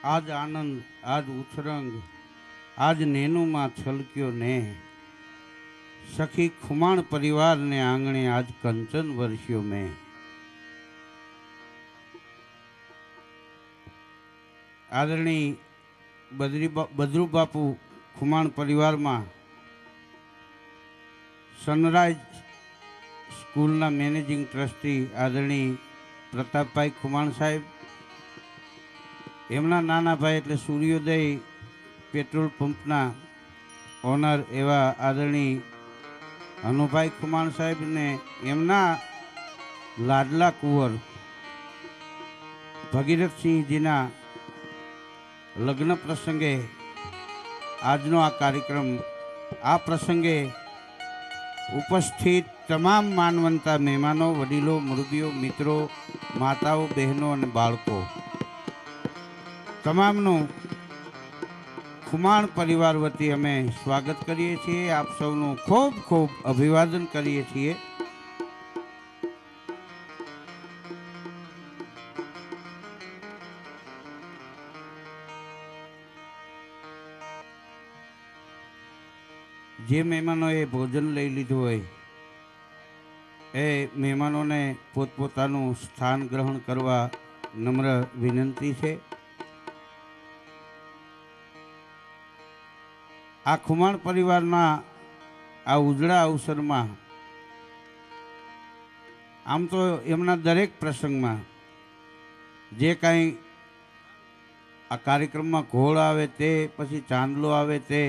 આજ આનંદ, આજ ઉછરંગ, આજ નેનુમાં છલક્યો ને સખી ખુમાણ પરિવારને આંગણે આજ કંચન વર્ષ્યો મેં. આદરણીય બદ્રુ બાપુ ખુમાણ પરિવારમાં સનરાઈઝ સ્કૂલના મેનેજિંગ ટ્રસ્ટી આદરણીય પ્રતાપભાઈ ખુમાણ સાહેબ, એમના નાના ભાઈ એટલે સૂર્યોદય પેટ્રોલ પંપના ઓનર એવા આદરણીય હનુભાઈ ખુમાણ સાહેબને એમના લાડલા કુંવર ભગીરથસિંહજીના લગ્ન પ્રસંગે આજનો આ કાર્યક્રમ, આ પ્રસંગે ઉપસ્થિત તમામ માનવંતા મહેમાનો, વડીલો, મુરબીઓ, મિત્રો, માતાઓ, બહેનો અને બાળકો તમામનું ખુમાણ પરિવાર વતી અમે સ્વાગત કરીએ છીએ. આપ સૌનું ખૂબ ખૂબ અભિવાદન કરીએ છીએ. જે મહેમાનોએ ભોજન લઈ લીધું હોય એ મહેમાનોને પોતપોતાનું સ્થાન ગ્રહણ કરવા નમ્ર વિનંતી છે. આ ખુમાણ પરિવારના આ ઉજળા અવસરમાં આમ તો એમના દરેક પ્રસંગમાં જે કાંઈ આ કાર્યક્રમમાં ઘોળ આવે તે, પછી ચાંદલો આવે તે,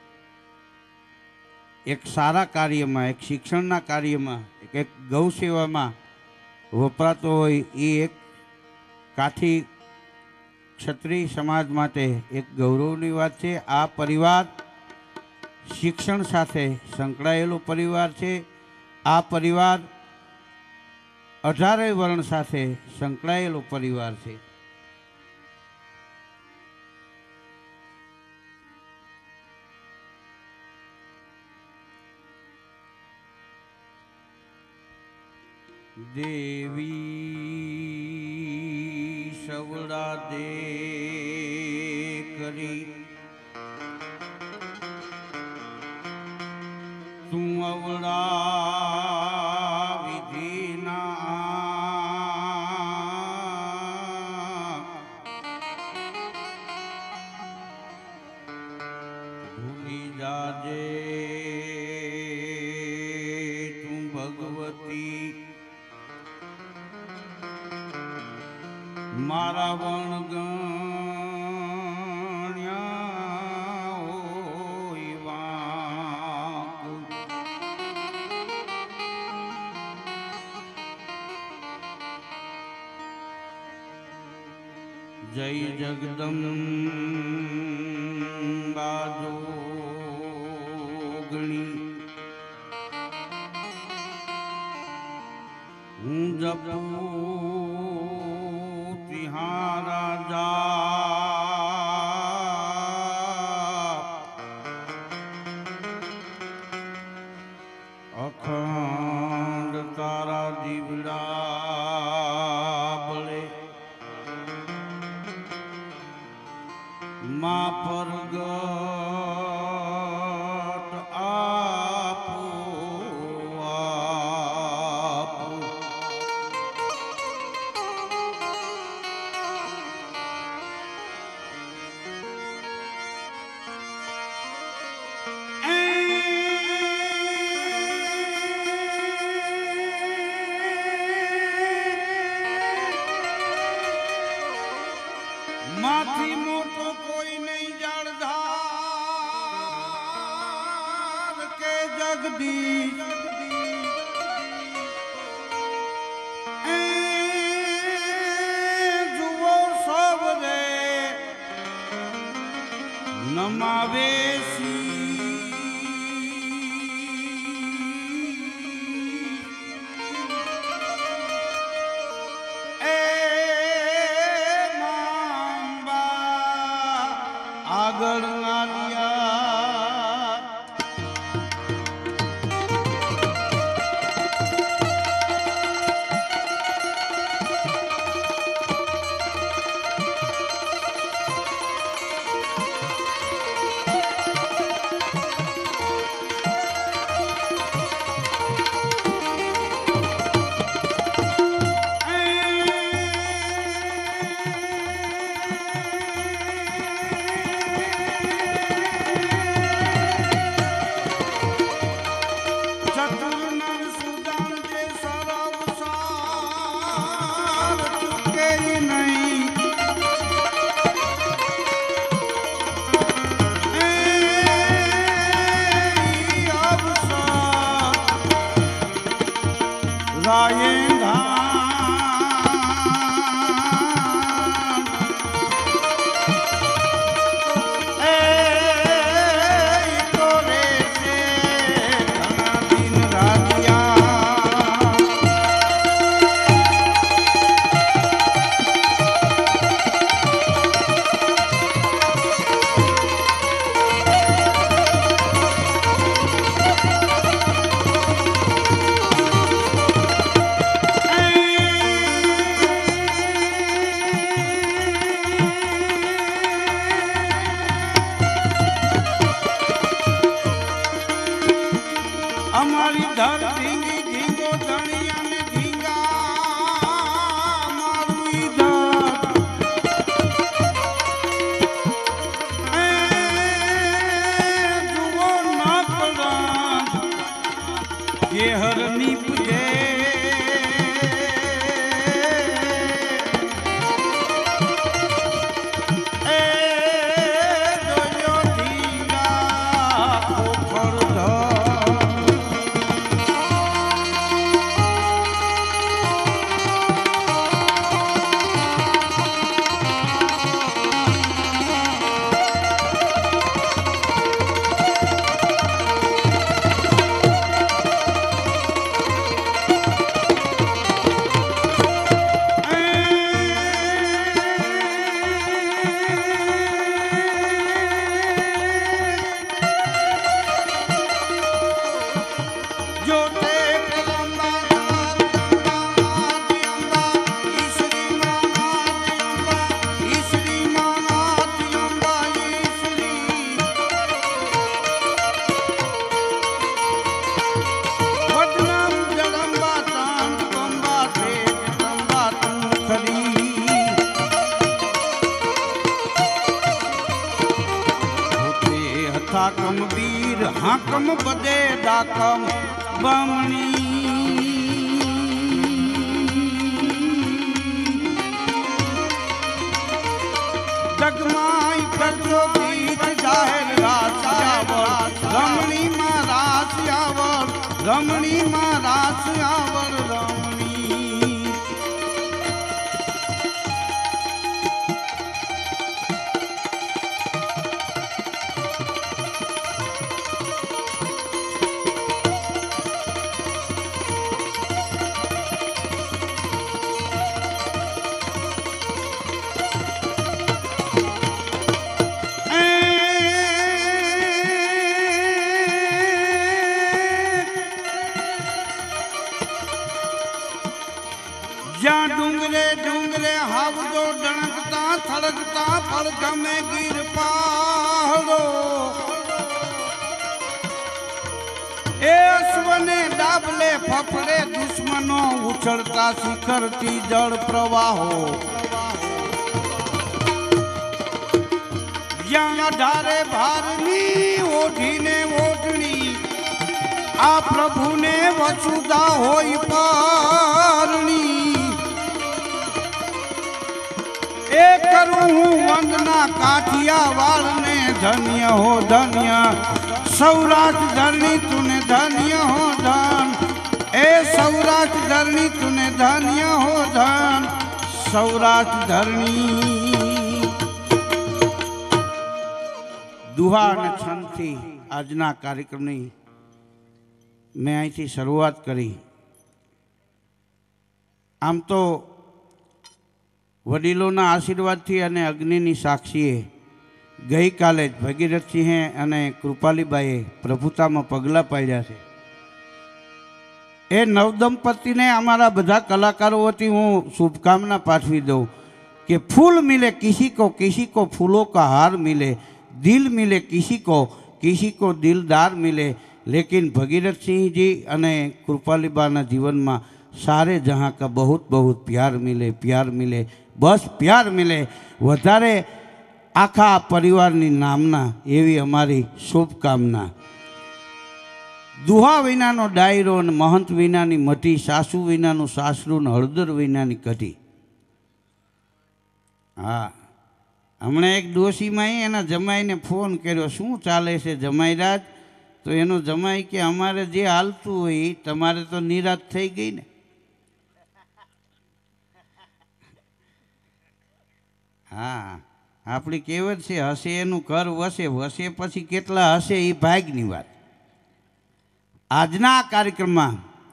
એક સારા કાર્યમાં, એક શિક્ષણના કાર્યમાં, એક ગૌ સેવામાં વપરાતો હોય એ એક કાઠી ક્ષત્રિય સમાજ માટે એક ગૌરવની વાત છે. આ પરિવાર શિક્ષણ સાથે સંકળાયેલો પરિવાર છે. આ પરિવાર 18 વર્ણ સાથે સંકળાયેલો પરિવાર છે. દેવી સવડા દે કરી તું અવડા વિધિના ભૂલી જાજે તું ભગવતી મારા વણગણ્યા હોય વાંક. જય જગદંબા જોગણી હું જપું અખંડ તારા દીવડા બળે મા પરગટ આપો આપો. માથી મોટો કોઈ નહીં જાણધાર કે જગદીશ જુઓ સબ રે નમાવે આગળ નાલિયા डाकम वीर हाकम बदे डाकम बमणी जगमाई प्रजो बीच जाहिर रास आवर रमणी मां रास आवर रमणी मां रास आवर रमणी ज्या डूंगरे डूंगरे हावडो डणकता थड़कता फड़का में गिर पहाड़ो ए अश्वने डाबले फफड़े दुश्मनों उछलता शिखरती जड़ प्रवाहो ज्या ढारे भारनी ओढ़ीने ओढ़नी आ प्रभु ने वसुधा होई पारणी करूं वंदना काठियावाड़ ने धन्य हो धन्य सौराष्ट्र धरणी तूने धन्य हो धन ए सौराष्ट्र धरणी तूने धन्य हो धन सौराष्ट्र धरणी दुहा અને છંદથી આજના કાર્યક્રમની મેં અહીંથી શરૂઆત કરી આમ તો વડીલોના આશીર્વાદથી અને અગ્નિની સાક્ષીએ ગઈકાલે જ ભગીરથસિંહે અને કૃપાલીબાઈએ પ્રભુતામાં પગલાં પાડ્યા છે એ નવદંપતિને અમારા બધા કલાકારો વતી હું શુભકામના પાઠવી દઉં કે ફૂલ મિલે કિસી को फूलों का हार मिले दिल मिले किसी को दिलदार मिले लेकिन भगीरथ सिंह जी अने कृपालीबाना जीवन में सारे जहाँ का बहुत बहुत प्यार मिले बस प्यार मिले वधारे आखा परिवारनी नामना एवी अमारी शुभकामना दुहा विनानो डायरो ने महंत विनानी मठी सासू विनानु सासरू ने हळदर विनानी कढ़ी हाँ हमणे एक डोशी माई एना जमाई ने फोन कर्यो शू चाले छे जमाईराज तो एनो जमाई के अमारे जे हालतुं होय तमारे तो निराश थई गई ने हाँ आपणी कहेवत छे हसे एनुं घर वसे वसे पछी केटला हसे ए भाग्यनी वात आजना कार्यक्रम में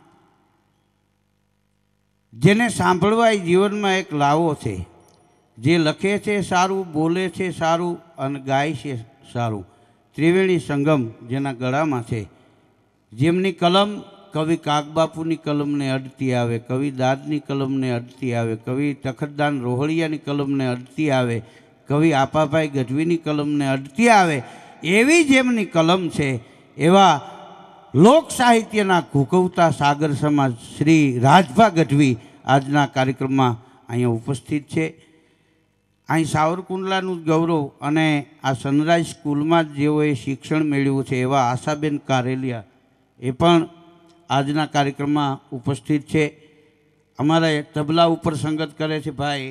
जेने सांभळवा ए जीवन में एक लावो छे जे लखे छे सारू बोले छे सारू अने गाय छे सारू त्रिवेणी संगम जेना गळामां छे जेमनी कलम कवि कागबापूनी कलम ने अडती आवे कवि दादनी कलम ने अडती आवे कवि तखतदान रोहड़ियानी कलम ने अडती आवे कवि आपाभाई गढ़वीनी कलम ने अडती आवे एवी जेमनी कलम छे एवा लोक साहित्यना घूकवता सागर समाज श्री राजभा गढ़वी आजना कार्यक्रम में अहीं उपस्थित छे અહીં સાવરકુંડલાનું ગૌરવ અને આ સનરાઈઝ સ્કૂલમાં જેઓએ શિક્ષણ મેળવ્યું છે એવા આશાબેન કારેલિયા એ પણ આજના કાર્યક્રમમાં ઉપસ્થિત છે અમારા તબલા ઉપર સંગત કરે છે ભાઈ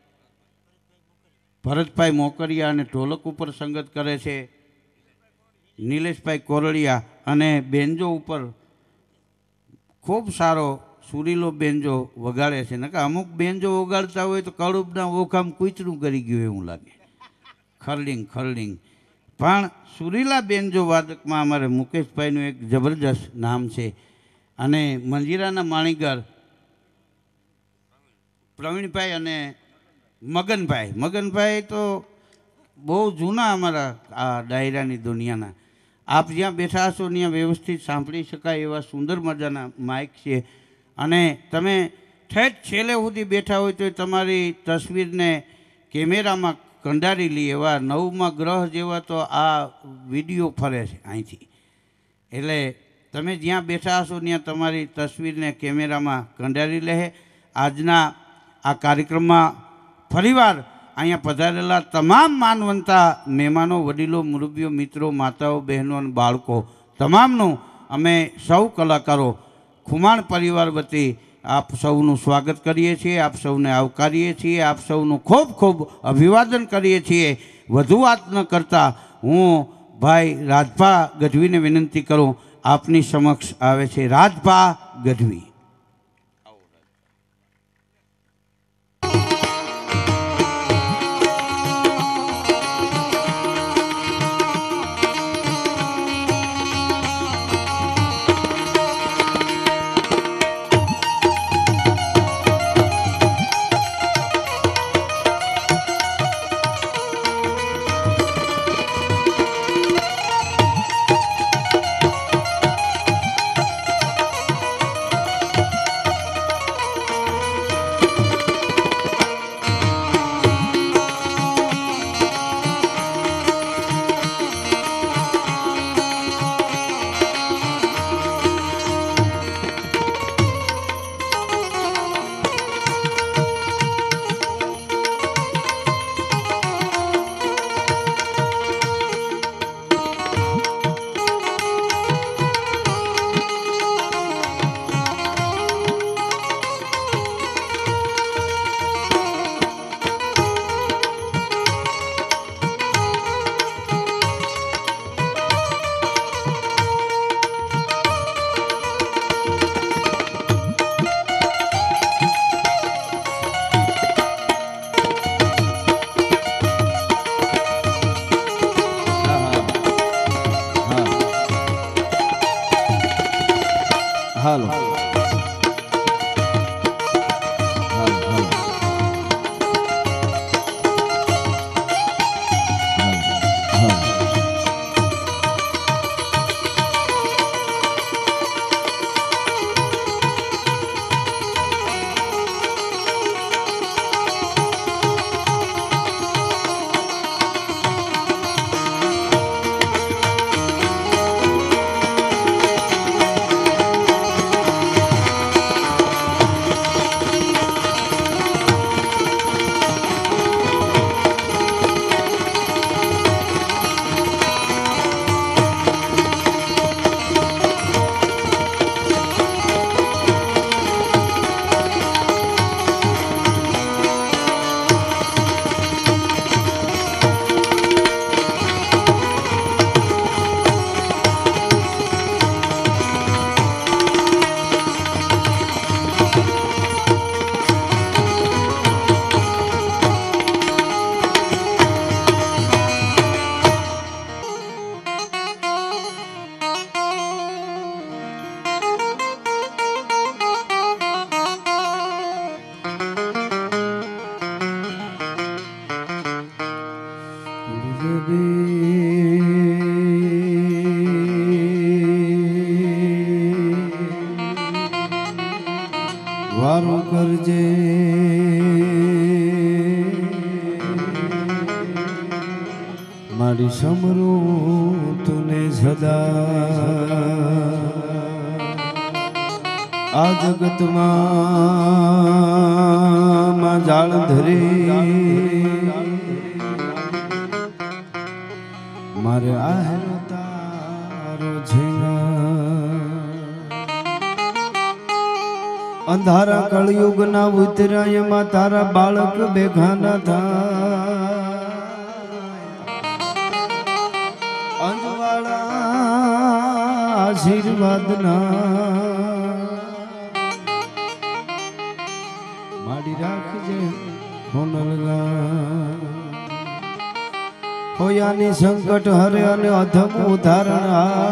ભરતભાઈ મોકરિયા અને ઢોલક ઉપર સંગત કરે છે નિલેશભાઈ કોરડિયા અને બેન્જો ઉપર ખૂબ સારો સુરીલો બેન્જો વગાડે છે નકા અમુક બેન્જો વગાડતા હોય તો કળુબના ઓખામ કૂચરું કરી ગયું એવું લાગે ખરડિંગ ખરડિંગ પણ સુરીલા બેન્જો વાદકમાં અમારે મુકેશભાઈનું એક જબરજસ્ત નામ છે અને મંજીરાના માણીગર પ્રવીણભાઈ અને મગનભાઈ તો બહુ જૂના અમારા આ ડાયરાની દુનિયાના આપ જ્યાં બેઠા હશો ત્યાં વ્યવસ્થિત સાંભળી શકાય એવા સુંદર મજાના માઇક છે અને તમે ઠેઠ છેલ્લે સુધી બેઠા હોય તો તમારી તસવીરને કેમેરામાં કંડારી લી એવા નવમા ગ્રહ જેવા તો આ વિડીયો ફરે છે અહીંથી એટલે તમે જ્યાં બેઠા હશો ત્યાં તમારી તસવીરને કેમેરામાં કંડારી લે આજના આ કાર્યક્રમમાં ફરીવાર અહીંયા પધારેલા તમામ માનવંતા મહેમાનો, વડીલો, મુરબ્બીઓ, મિત્રો, માતાઓ, બહેનો અને બાળકો તમામનું અમે સૌ કલાકારો ખુમાણ પરિવાર વતી આપ સૌનું સ્વાગત કરીએ છીએ, આપ સૌને આવકારીએ છીએ, આપ સૌનું ખૂબ ખૂબ અભિવાદન કરીએ છીએ। વધુ વાત ન કરતાં હું ભાઈ રાજભા ગઢવીને વિનંતી કરું, આપની સમક્ષ આવે છે રાજભા ગઢવી। હાલો વારું કરજે મારી સમરું તુને સદા આ જગતમાં જાળ ધરે મારે આહેરો તારો અંધારા કળયુગ ના ઉતરાયમાં તારા બાળક બેઘાના થાય અંજવાળા આશીર્વાદ ના માડી રાખજે હોનલગા હોયાની સંકટ હરે અને અધમ ઉદાહરણ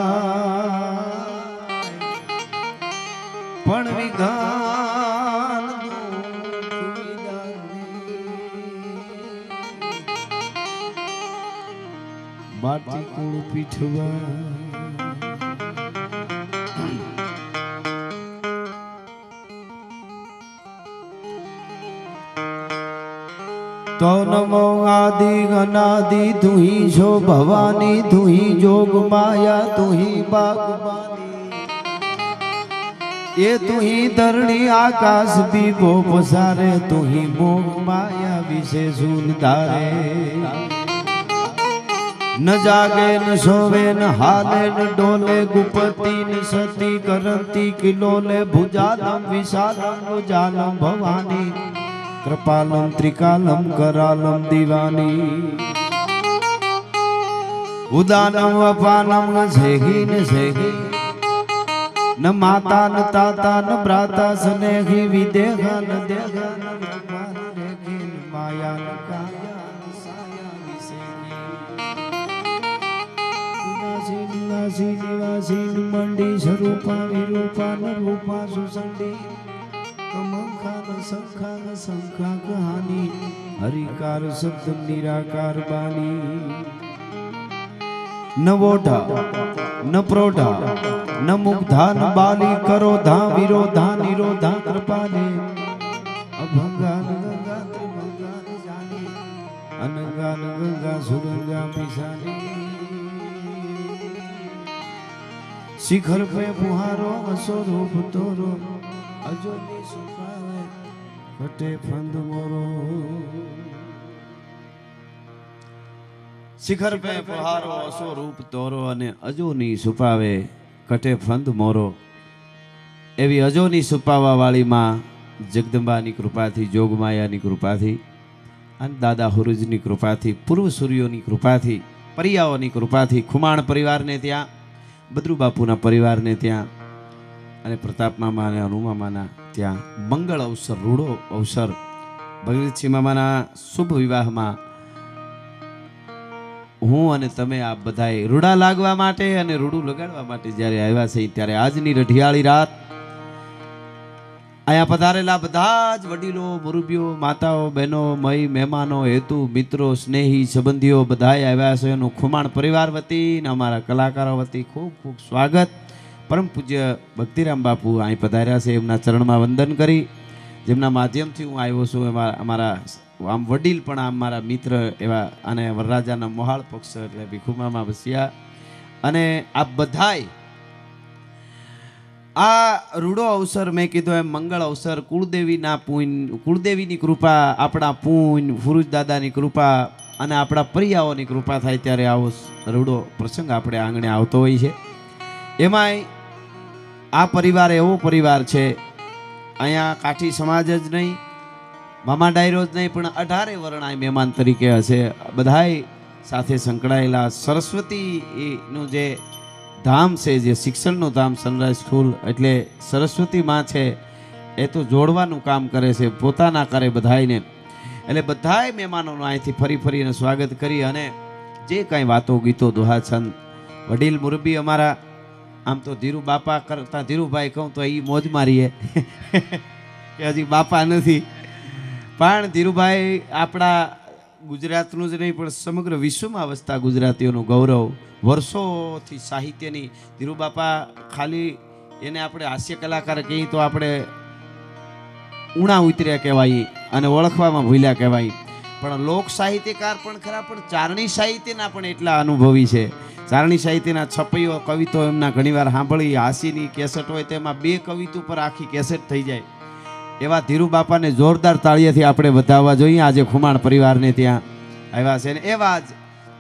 પણ વિધાન માટી કુળ પીઠવા तो नमो आदि अनादि तू ही जो भवानी तू ही जोग माया तू ही बागबानी એ તું ही धरणी आकाश भी वो पसारे तू ही मोह माया विषे सूल धारे न जागे न सोवे न हाले न डोले गुपति न सती करंती किलोले भुजालम विशालम भुजालम भवानी कृपालम त्रिकालम करालम दीवानी उदानम अपानम न झेगी न झेगी न माता न ताता न भ्राता स्नेही विदेहा न देहा न भगवान रेखी न माया न काया न साया विसेगी निवासी निवासी न मंडी स्वरूपा विरूपा न रूपा सुसंडी कमंखा न शंखा कहानी हरिकार शब्द निराकार बानी न वोढा न प्रोढा न मुग्धा न बाली करो धा विरोधा निरोधा कृपाले अभंगा न गंगा त्रिभंगा न जानी अनंगा न गंगा सुगंगा पिसानी शिखर पे पुहारो स्वरूप तोरो अजोनी सुखावे कटे फंद मोरो શિખર પે પહારો અસો રૂપ તોરો અને અજોની સુપાવે કટે ફંદ મોરો એવી અજોની સુપાવા વાળી માં જગદંબાની કૃપાથી જોગમાયાની કૃપાથી અને દાદા હુરુજની કૃપાથી પૂર્વ સૂર્યોની કૃપાથી પરિયાઓની કૃપાથી ખુમાણ પરિવારને ત્યાં બદ્રુ બાપુના પરિવારને ત્યાં અને પ્રતાપ મામા અને અનુ મામાના ત્યાં મંગળ અવસર રૂડો અવસર ભગવતસિંહ મામાના શુભ વિવાહમાં હું અને તમે આ બધાએ રૂડા લાગવા માટે અને રૂડું લગાડવા માટે જ્યારે આવ્યા છે ત્યારે આજની રઢિયાળી રાત અહીંયા પધારેલા બધા જ વડીલો મુરબીઓ માતાઓ બહેનો મય મહેમાનો હેતુ મિત્રો સ્નેહી સંબંધીઓ બધાએ આવ્યા છે એનું ખુમાણ પરિવાર વતી અને અમારા કલાકારો વતી ખૂબ ખૂબ સ્વાગત પરમ પૂજ્ય ભક્તિરામ બાપુ અહીં પધાર્યા છે એમના ચરણમાં વંદન કરી જેમના માધ્યમથી હું આવ્યો છું એમાં અમારા આમ વડીલ પણ આમ મારા મિત્ર એવા અને વરરાજાના મોહાળ પક્ષ એટલે ભીખુમામાં વસ્યા અને આ બધાય આ રૂડો અવસર મેં કીધું એમ મંગળ અવસર કુળદેવીના પૂન કુળદેવીની કૃપા આપણા પૂન ફુરુજ દાદાની કૃપા અને આપણા પરિયાઓની કૃપા થાય ત્યારે આવો રૂડો પ્રસંગ આપણે આંગણે આવતો હોય છે એમાંય આ પરિવાર એવો પરિવાર છે અહીંયા કાઠી સમાજ જ નહીં મામા ડાયરો જ નહીં પણ 18 વર્ણ આ મહેમાન તરીકે હશે બધાય સાથે સંકળાયેલા સરસ્વતીનું જે ધામ છે જે શિક્ષણનું ધામ સનરાઈઝ સ્કૂલ એટલે સરસ્વતી માં છે એ તો જોડવાનું કામ કરે છે પોતાના કરે બધાયને એટલે બધાય મહેમાનોનું અહીંથી ફરી ફરીને સ્વાગત કરી અને જે કાંઈ વાતો ગીતો દોહા છંદ વડીલ મુરબી અમારા આમ તો ધીરુ બાપા કરતા ધીરુભાઈ કહું તો એ મોજ મારીએ કે હજી બાપા નથી પણ ધીરુભાઈ આપણા ગુજરાતનું જ નહીં પણ સમગ્ર વિશ્વમાં વસતા ગુજરાતીઓનું ગૌરવ વર્ષોથી સાહિત્યની ધીરુબાપા ખાલી એને આપણે હાસ્ય કલાકાર કહીએ તો આપણે ઉણા ઉતર્યા કહેવાય અને ઓળખવામાં ભૂલ્યા કહેવાય પણ લોક સાહિત્યકાર પણ ખરા પણ ચારણી સાહિત્યના પણ એટલા અનુભવી છે ચારણી સાહિત્યના છપૈયો કવિતો એમના ઘણીવાર સાંભળી હાસીની કેસેટ હોય તેમાં 2 કવિતા પર આખી કેસેટ થઈ જાય એવા ધીરુબાપાને જોરદાર તાળીઓથી આપણે વધાવવા જોઈએ આજે ખુમાણ પરિવારને ત્યાં આવ્યા છે ને એવા જ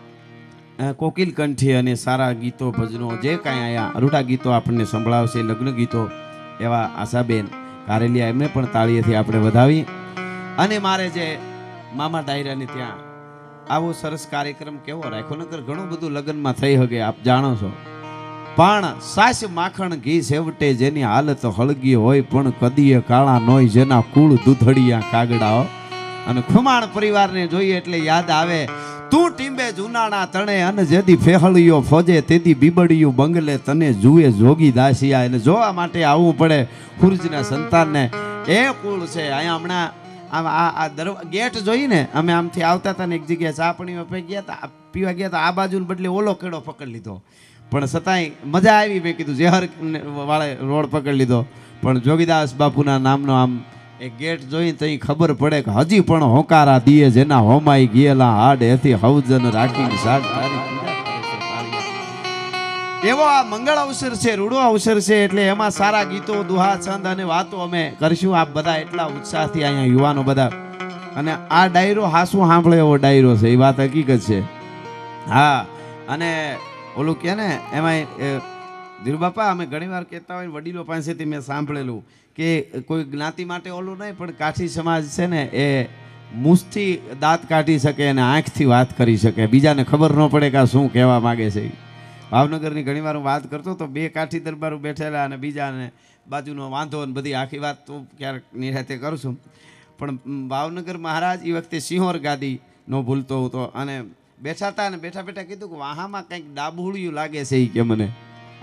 કોકિલ કંઠી અને સારા ગીતો ભજનો જે કાંઈ અહીંયા રૂડા ગીતો આપણને સંભળાવશે લગ્ન ગીતો એવા આશાબેન કારેલિયા એમને પણ તાળીઓથી આપણે વધાવી અને મારે જે મામા ડાયરાને ત્યાં આવો સરસ કાર્યક્રમ કેવો રાખ્યો નકર ઘણું બધું લગ્નમાં થઈ શકે આપ જાણો છો પણ સાસ માખણ ઘી સેવટે જેની હાલત હળગી હોય પણ કદીએ કાળા નોય જેના કુળ દૂધડિયા કાગડાઓ અને ખુમાણ પરિવારને જોઈએ એટલે યાદ આવે તું ટીંબે જુનાણા તણે અને જેથી ફેહળિયો ફોજે તેથી બીબડિયું બંગલે તને જુએ જોગી દાસિયા એને જોવા માટે આવવું પડે ખુરજના સંતાનને એ કુળ છે અહીંયા હમણાં આ ગેટ જોઈને અમે આમથી આવતા હતા ને એક જગ્યાએ ચા પાણી પીવા ગયા હતા આ બાજુ બદલે ઓલો કેળો પકડી લીધો પણ છતાંય મજા આવી મેં કીધું ઝેહર વાળે રોડ પકડી લીધો પણ જોગીદાસ બાપુના નામનો આમ એ ગેટ જોઈને તઈ ખબર પડે કે હજી પણ હોકારા દીએ જેના હોમાઈ ગયેલા હાડ એથી હવજન રાખીને સાડ એવો આ મંગળ અવસર છે, રૂડો અવસર છે, એટલે એમાં સારા ગીતો, દુહા, છંદ અને વાતો અમે કરશું. આપ બધા એટલા ઉત્સાહથી અહીંયા યુવાનો બધા, અને આ ડાયરો હાસું સાંભળે એવો ડાયરો છે, એ વાત હકીકત છે. હા, અને ઓલું કે ને એમાં ધીરુબાપા અમે ઘણીવાર કહેતા હોય વડીલો પાસેથી મેં સાંભળેલું કે કોઈ જ્ઞાતિ માટે ઓલું નહીં, પણ કાઠી સમાજ છે ને એ મૂછથી દાંત કાઢી શકે અને આંખથી વાત કરી શકે, બીજાને ખબર ન પડે કે આ શું કહેવા માગે છે. ભાવનગરની ઘણીવાર હું વાત કરતો તો બે કાઠી દરબારો બેઠેલા અને બીજાને બાજુનો વાંધો ને બધી આખી વાત તો ક્યારેક નિરાતે કરું છું. પણ ભાવનગર મહારાજ એ વખતે સિંહોર ગાદી નો ભૂલતો હતો અને બેઠા હતા અને બેઠા બેઠા કીધું કે વાહામાં કંઈક ડાભુળિયું લાગે છે, એ કે મને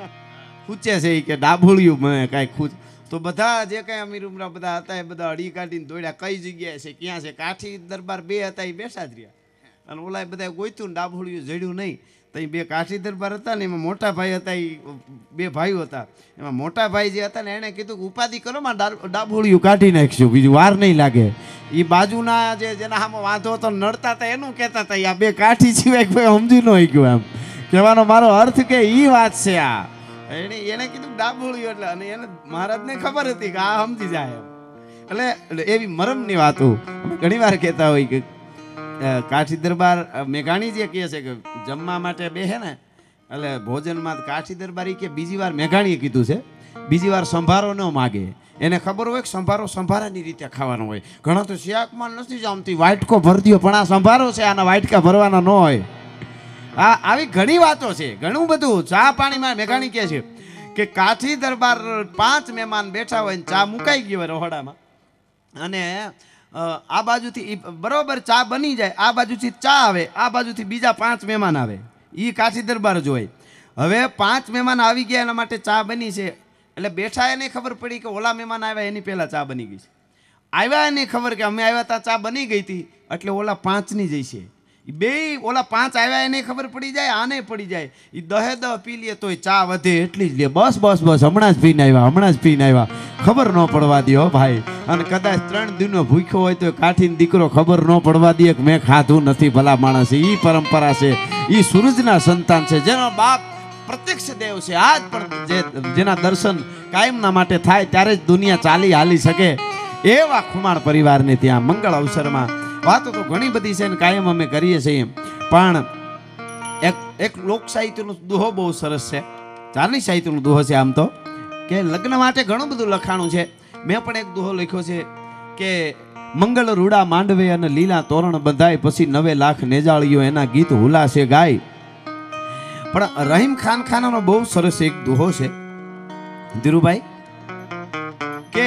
ખૂચે છે, એ કે ડાભુળિયું મને કાંઈક ખૂચ. તો બધા જે કાંઈ અમીર ઉમરા બધા હતા એ બધા અડી કાઢીને દોડ્યા કઈ જગ્યાએ છે, ક્યાં છે. કાઠી દરબાર બે હતા એ બેઠા જ રહ્યા, અને ઓલા બધા ગોઈતું ને ડાભુળિયું જડ્યું નહીં. તો એ બે કાઠી દરબાર હતા ને એમાં મોટા ભાઈ હતા, એ બે ભાઈઓ હતા. એમાં મોટા ભાઈ જે હતા ને એણે કીધું કે ઉપાધિ કરો માં ડાભોળિયું કાઢી નાખશું, બીજું વાર નહીં લાગે. એ બાજુના જેના સામે વાંધો હતો નડતા હતા એનું કહેતા હતા આ બે કાઠી સિવાય કોઈ સમજી ન ગયું. એમ કહેવાનો મારો અર્થ કે એ વાત છે. આ એને કીધું ડાભોળિયું એટલે, અને એને મહારાજને ખબર હતી કે આ સમજી જાય એમ. એટલે એવી મરમની વાતો અમે ઘણી વાર કહેતા હોય કે કાઠી દરબાર મેઘાણી જે કહે છે કે જમવા માટે બેહે ને એટલે ભોજનમાં કાઠી દરબારી કે બીજી વાર મેઘાણીએ કીધું છે, બીજી વાર સંભારો ન માગે. એને ખબર હોય કે સંભારો સંભારાની રીતે ખાવાનો હોય. ઘણા તો શાકમાં નથી જમતી, વાટકો ભરતી, પણ આ સંભારો છે, આના વાટકા ભરવાના ન હોય. આવી ઘણી વાતો છે, ઘણું બધું. ચા પાણીમાં મેઘાણી કહે છે કે કાઠી દરબાર 5 મહેમાન બેઠા હોય ને ચા મુકાઈ ગઈ હોય રહોડામાં, અને આ બાજુથી બરોબર ચા બની જાય, આ બાજુથી ચા આવે, આ બાજુથી બીજા 5 મહેમાન આવે, એ કાઠી દરબાર જોઈ. હવે 5 મહેમાન આવી ગયા, એના માટે ચા બની છે, એટલે બેઠા એને ખબર પડી કે ઓલા મહેમાન આવ્યા એની પહેલા ચા બની ગઈ છે. આવ્યા એને ખબર કે અમે આવ્યા હતા ચા બની ગઈ હતી, એટલે ઓલા 5ની જઈ છે. બે ઓલા 5 આવ્યા એને ખબર પડી જાય, આને પડી જાય. એ 10 પી લે તોય ચા વધે એટલી જ લે. બસ બસ બસ હમણાં જ પીને આવ્યા, હમણાં જ પીને આવ્યા, ખબર ન પડવા દો ભાઈ. અને કદાચ 3 દિનનો ભૂખ્યો હોય તો કાઠીનો દીકરો ખબર ન પડવા દે કે મેં ખાધું નથી. ભલા માણસ, એ પરંપરા છે, એ સૂરજના સંતાન છે, જેનો બાપ પ્રત્યક્ષ દેવ છે. આજ પણ જેના દર્શન કાયમના માટે થાય ત્યારે જ દુનિયા ચાલી હાલી શકે. એવા ખુમાણ પરિવારને ત્યાં મંગળ અવસરમાં વાતો તો ઘણી બધી છે ને કાયમ અમે કરીએ છીએ. પણ એક લોક સાહિત્યનો દોહો બહુ સરસ છે, ચારણી સાહિત્યનો દોહો છે. આમ તો કે લગ્ન માટે ઘણું બધું લખાણું છે. મેં પણ એક દોહો લખ્યો છે કે મંગળ રૂડા માંડવે અને લીલા તોરણ બંધાય, પછી 9 લાખ નેજાળીઓ એના ગીત હુલાશે ગાય. પણ રહીમ ખાન ખાનાનો બહુ સરસ એક દોહો છે ધીરુભાઈ, કે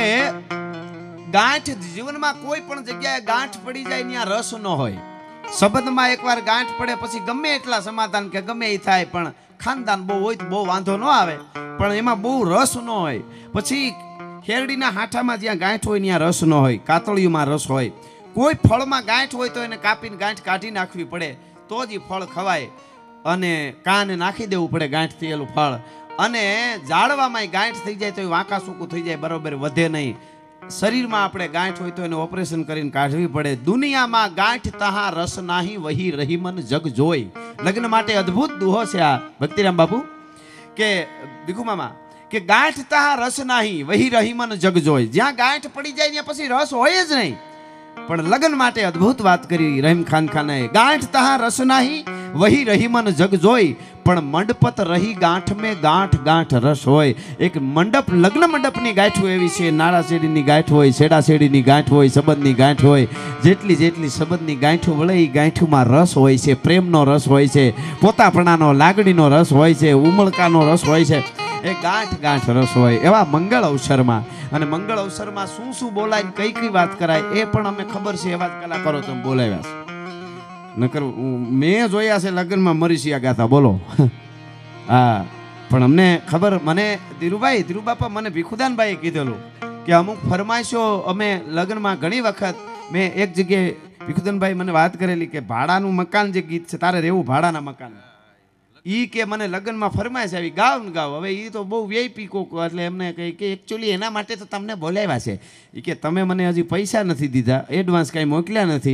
ગાંઠ જીવનમાં કોઈ પણ જગ્યાએ ગાંઠ પડી જાય ત્યાં રસ ન હોય. સંબંધમાં એકવાર ગાંઠ પડે પછી ગમે એટલા સમાધાન કે ગમે એ થાય, પણ ખાનદાન બહુ હોય તો બહુ વાંધો ન આવે, પણ એમાં બહુ રસ ન હોય. પછી ખેરડીના હાંઠામાં જ્યાં ગાંઠ હોય ત્યાં રસ ન હોય, કાતળીઓમાં રસ હોય. કોઈ ફળમાં ગાંઠ હોય તો એને કાપીને ગાંઠ કાઢી નાખવી પડે તો જ એ ફળ ખવાય, અને કાને નાખી દેવું પડે ગાંઠ થયેલું ફળ. અને ઝાડવામાં ગાંઠ થઈ જાય તો એ વાંકા સૂકું થઈ જાય, બરોબર વધે નહીં. શરીરમાં આપણે ગાંઠ હોય તો એને ઓપરેશન કરીને કાઢવી પડે. દુનિયામાં ગાંઠ તહા રસ નાહી વહી રહી મન જગ જોઈ. લગ્ન માટે અદ્ભુત દુહો છે આ ભક્તિરામ બાપુ, કે ભીખુ મામા, કે ગાંઠ તહા રસ નાહી વહી રહી મન જગ જોઈ. જ્યાં ગાંઠ પડી જાય ત્યાં પછી રસ હોય જ નહીં. પણ લગ્ન માટે અદ્ભુત વાત કરી રહીમ ખાન ખાનાએ. ગાંઠ તહા રસ નાહી વહી રહી મન જગ જોઈ, પણ મંડપત રહી ગાંઠ મેં ગાંઠ ગાંઠ રસ હોય. એક મંડપ, લગ્ન મંડપની ગાંઠો એવી છે, નાળા શેડીની ગાંઠ હોય, છેડા શેડીની ગાંઠ હોય, સંબંધની ગાંઠ હોય. જેટલી જેટલી સંબંધની ગાંઠો વળે એ ગાંઠોમાં રસ હોય છે, પ્રેમનો રસ હોય છે, પોતાપણાનો લાગણીનો રસ હોય છે, ઉમળકાનો રસ હોય છે. એ ગાંઠ ગાંઠ રસ હોય. એવા મંગળ અવસરમાં, અને મંગળ અવસરમાં શું શું બોલાય ને કઈ કઈ વાત કરાય એ પણ અમે ખબર છે, એવા જ કલાકારો તમે બોલાવ્યા છે. નકર મેં જોયા છે લગ્નમાં મરીશિયા ગાતા, બોલો. હા, પણ અમને ખબર, મને ધીરુબાપા મને ભીખુદાનભાઈએ કીધેલું કે અમુક ફરમાઈશો અમે લગ્નમાં ઘણી વખત મેં એક જગ્યાએ ભીખુદાનભાઈ મને વાત કરેલી કે ભાડાનું મકાન જે ગીત છે તારે રહેવું ભાડાના મકાન. ઈ કે મને લગ્નમાં ફરમાઈશ આવી ગાવ ને ગાવ. હવે એ તો બહુ વીઆઈપી કોક, એટલે એમને કહી કે એકચ્યુઅલી એના માટે તો તમને બોલાવ્યા છે. એ કે તમે મને હજી પૈસા નથી દીધા, એડવાન્સ કાંઈ મોકલ્યા નથી,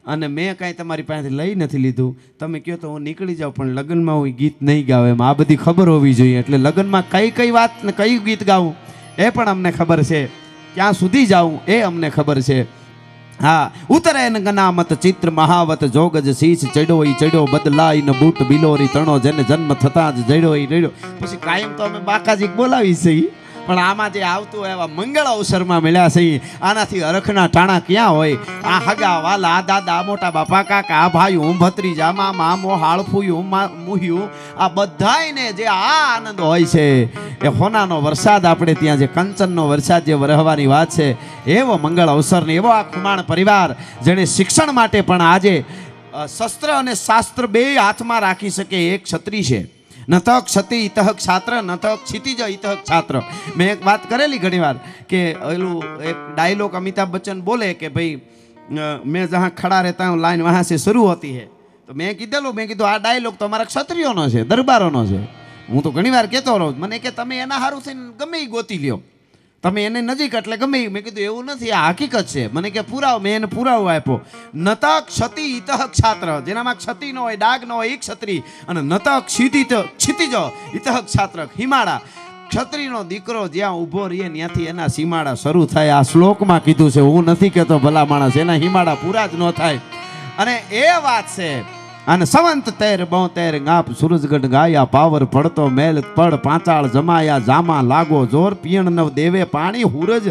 અને મેં કાંઈ તમારી પાસેથી લઈ નથી લીધું, તમે કહો તો હું નીકળી જાઉં, પણ લગ્નમાં હું ગીત નહીં ગાઉં, એમ આ બધી ખબર હોવી જોઈએ. એટલે લગ્નમાં કઈ કઈ વાત ને કયું ગીત ગાવું એ પણ અમને ખબર છે, ક્યાં સુધી જાઉં એ અમને ખબર છે. હા, ઉતરે ન ગનામત ચિત્ર મહાવત જોગજ શીશ ચડ્યો ઈ ચડ્યો બદલાઈ ન બૂટ બિલોરી તણો જેને જન્મ થતા જ જડ્યો ઈ રડ્યો. પછી કાયમ તો અમે બાકાજી બોલાવી છે, પણ આમાં જે આવતું હોય એવા મંગળ અવસરમાં મળ્યા છે. આનાથી અરખના ટાણા ક્યાં હોય? આ હગા વાલા, આ દાદા, મોટા બાપા, કાકા, આ ભાઈઓ, ભત્રીજા, મામા, મામો, હાળફુયું, મુહ્યું, આ બધાયને જે આ આનંદ હોય છે એ હોનાનો વરસાદ, આપણે ત્યાં જે કંચનનો વરસાદ જે વરહવાની વાત છે, એવો મંગળ અવસરને એવો આ ખુમાણ પરિવાર જેણે શિક્ષણ માટે પણ આજે શસ્ત્ર અને શાસ્ત્ર બે હાથમાં રાખી શકે એક ક્ષત્રિય છે. ન તો ક્ષતિ ઇતઃ ક્ષાત્ર, ન તો ક્ષિતિજ ઇતઃ ક્ષાત્ર. મેં એક વાત કરેલી ઘણીવાર કે એલું એક ડાયલોગ અમિતાભ બચ્ચન બોલે કે ભાઈ મેં જहाँ खड़ा रहता हूँ लाइन वहाँ से शुरू होती है. તો મેં કીધું આ ડાયલોગ તો અમારા ક્ષત્રિયોનો છે, દરબારોનો છે. હું તો ઘણીવાર કહેતો રહું, મને કે તમે એના હારું થઈને ગમે એ ગોતી લ્યો, તમે એને નજીક એટલે ગમે. મેં કીધું એવું નથી, આ હકીકત છે. મને કે પુરાવો, મેં એને પુરાવો આપ્યો. નત ક્ષતિ ઇતઃ ક્ષાત્ર, જેનામાં ક્ષતિ ન હોય, ડાગ ન હોય એ ક્ષત્રિય, અને નત ક્ષિતિજ ઇતઃ ક્ષાત્ર, હિમાળા. ક્ષત્રિયનો દીકરો જ્યાં ઊભો રહીએ ત્યાંથી એના સીમાડા શરૂ થાય. આ શ્લોકમાં કીધું છે, હું નથી કહેતો ભલા માણસ, એના હિમાડા પૂરા જ ન થાય. અને એ વાત છે. અને સંવંત તેર 72 ગાપ સૂરજગઢ ગાયા, પાવર પડતો મેલ પડ પાંચાળ જમાયા, જામા લાગો જોર પિયણ નવ દેવે પાણી, હુરજ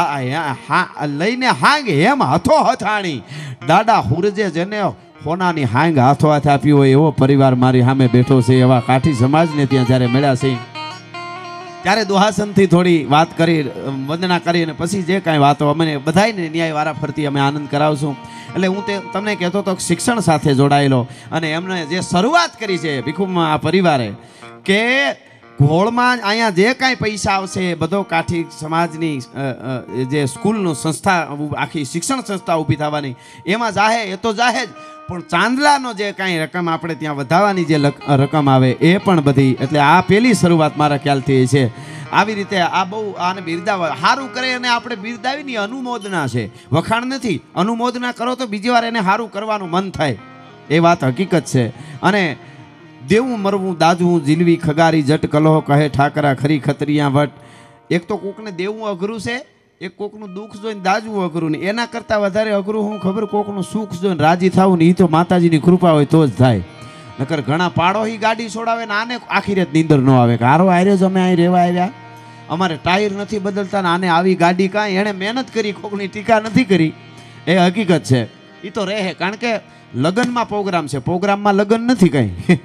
લઈને હાંગ હેમ હથો હથાણી. દાદા હુરજે જેને હોનાની હાંગ હાથો હાથ આપી હોય એવો પરિવાર મારી સામે બેઠો છે. એવા કાઠી સમાજને ત્યાં જ્યારે મળ્યા છે ત્યારે દુહાસનથી થોડી વાત કરી, વંદના કરી, અને પછી જે કાંઈ વાતો અમને બધાને ન્યાય વારા ફરતી અમે આનંદ કરાવશું. એટલે હું તમને કહેતો તો શિક્ષણ સાથે જોડાયેલો, અને એમને જે શરૂઆત કરી છે ભીખુમાં આ પરિવારે, કે ઘોળમાં અહીંયા જે કાંઈ પૈસા આવશે એ બધો કાઠી સમાજની જે સ્કૂલનું સંસ્થા, આખી શિક્ષણ સંસ્થા ઊભી થવાની એમાં જાહે, એ તો જાહે જ, પણ ચાંદલાનો જે કાંઈ રકમ આપણે ત્યાં વધારવાની જે રકમ આવે એ પણ બધી. એટલે આ પહેલી શરૂઆત મારા ખ્યાલથી છે. આવી રીતે આ બહુ આને બિરદાવા સારું કરે, અને આપણે બિરદાવીની અનુમોદના છે, વખાણ નથી. અનુમોદના કરો તો બીજી વાર એને સારું કરવાનું મન થાય, એ વાત હકીકત છે. અને દેવું મરવું દાજવું જીલવી ખગારી જટ કલહો કહે ઠાકરા ખરી ખતરિયા વટ. એક તો કોકને દેવું અઘરું છે, એક કોકનું દુઃખ જોઈને દાજવું અઘરું ને એના કરતાં વધારે અઘરું હું ખબર, કોકનું સુખ જોઈને રાજી થવું ને એ તો માતાજીની કૃપા હોય તો જ થાય. નકર ઘણા પાડોશી ગાડી છોડાવે ને આને આખી રાત નીંદર ન આવે કે હારો આર્યો જ અમે અહીં રહેવા આવ્યા, અમારે ટાયર નથી બદલતા ને આને આવી ગાડી કાંઈ, એણે મહેનત કરી, કોકની ટીકા નથી કરી. એ હકીકત છે. એ તો રહે, કારણ કે લગ્નમાં પ્રોગ્રામ છે, પ્રોગ્રામમાં લગ્ન નથી કંઈ.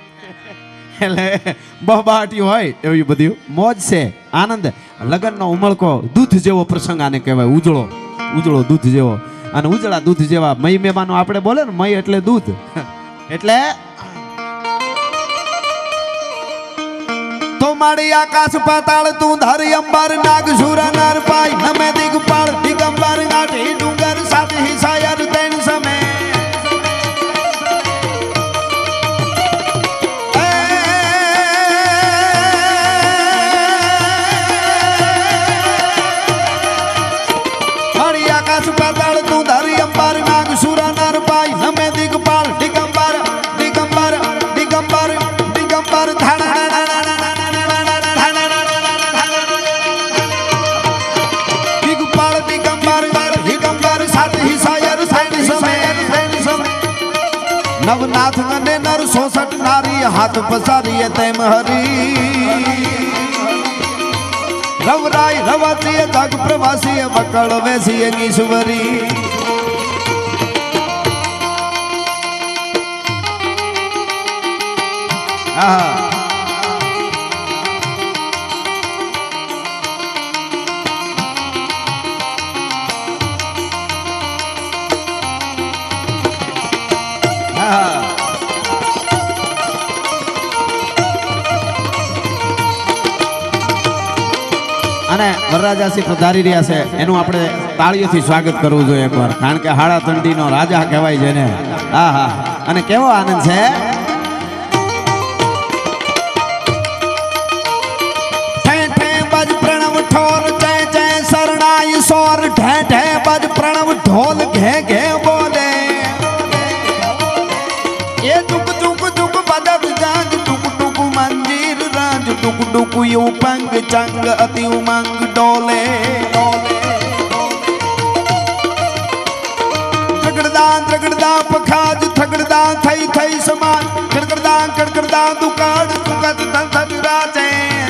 એટલે બહબાટી હોય એવી બધી મોજ છે, આનંદ. લગ્નનો ઉમળકો દૂધ જેવો પ્રસંગ આને કહેવાય, ઉજળો ઉજળો દૂધ જેવો. અને ઉજળા દૂધ જેવા મય મહેમાનો આપણે બોલે ને, મય એટલે દૂધ. એટલે તો મારી આકાશ પાતાળ તું ધારી અંબાર નાગ સુરા નાર પાય નમે દિગપાળ દિગંબર ગાઠી ડુંગર સાથે હિસાયર તૈણ સમે મારી આકાશ પાતાળ તું ધારી અંબાર નાગ સુરા નાર પાય નમે દિગપાળ દિગંબર દિગંબર દિગંબર દિગંબર ધાણા નવનાથ અને નર 66 નારી હાથ પસારી તેમ હરી રવરાય રવાતી જગ પ્રવાસી વકળ વેસી ઈશ્વરી અને વરરાજાસી પધારી રહ્યા છે એનું આપણે તાળીઓથી સ્વાગત કરવું જોઈએ એકવાર, કારણ કે હાડા તંડીનો રાજા કહેવાય છે ને. હા હા, અને કેવો આનંદ છે. ઠે ઠે બજ પ્રણવ ઠોર જય જય શરણાઈ સોર ઠે ઠે બજ પ્રણવ ઢોલ ઘે ઘે બોલે એ ટુક ટુક ટુક બદક જાગ ટુક ટુક મંજીર રાજ ટુક ટુક યુ પંગ ચંગ અતિ ઉમંગ ડોલે ત્રગડદા પખાજ થગડદા થઈ થઈ સમાન કડકડદા દુકાળ દુકત તંત રાચે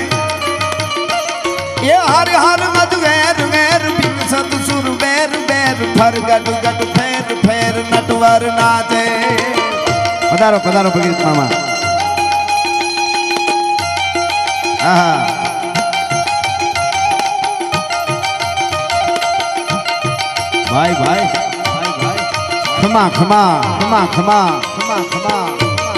એ હર હર મત વેર વેર બિન સત સુર વેર વેર ફર ગટ ગટ ફેર ફેર નટવર નાચે પધારો પધારો ભગીરથ મામા આહા ભાઈ ભાઈ ખમા ખમા ખમા ખમા ખમા ખમા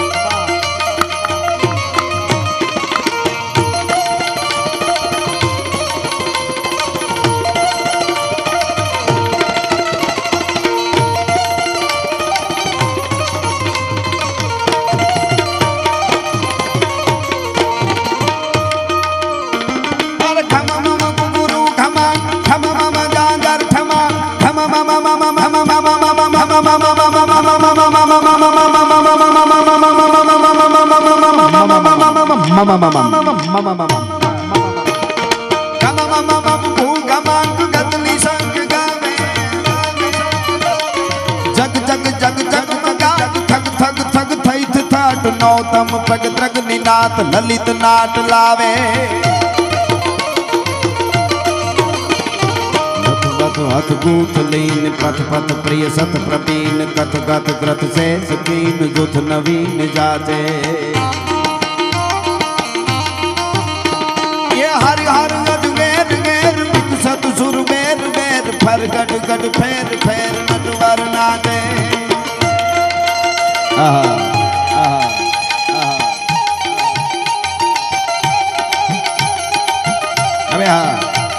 નૌતમ પ્રગત્રગ નિનાત લલિત નાટ લાવે હથ ગૂથ લીન પથ પથ પ્રિય સત પ્રપીન કથ ગથ ગ્રથ સે સકીન જુથ નવીન જાતે ये हर हर गद वेर वेर बिक सत सुर वेर वेर फर गट गट फेर फेर नटवर नाचे आहा आहा आहा अबे हाँ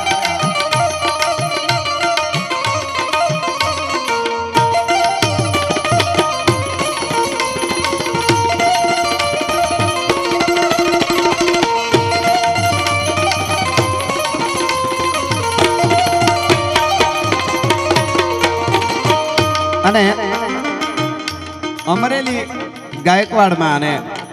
અને અમરેલી ગાયકવાડમાં અને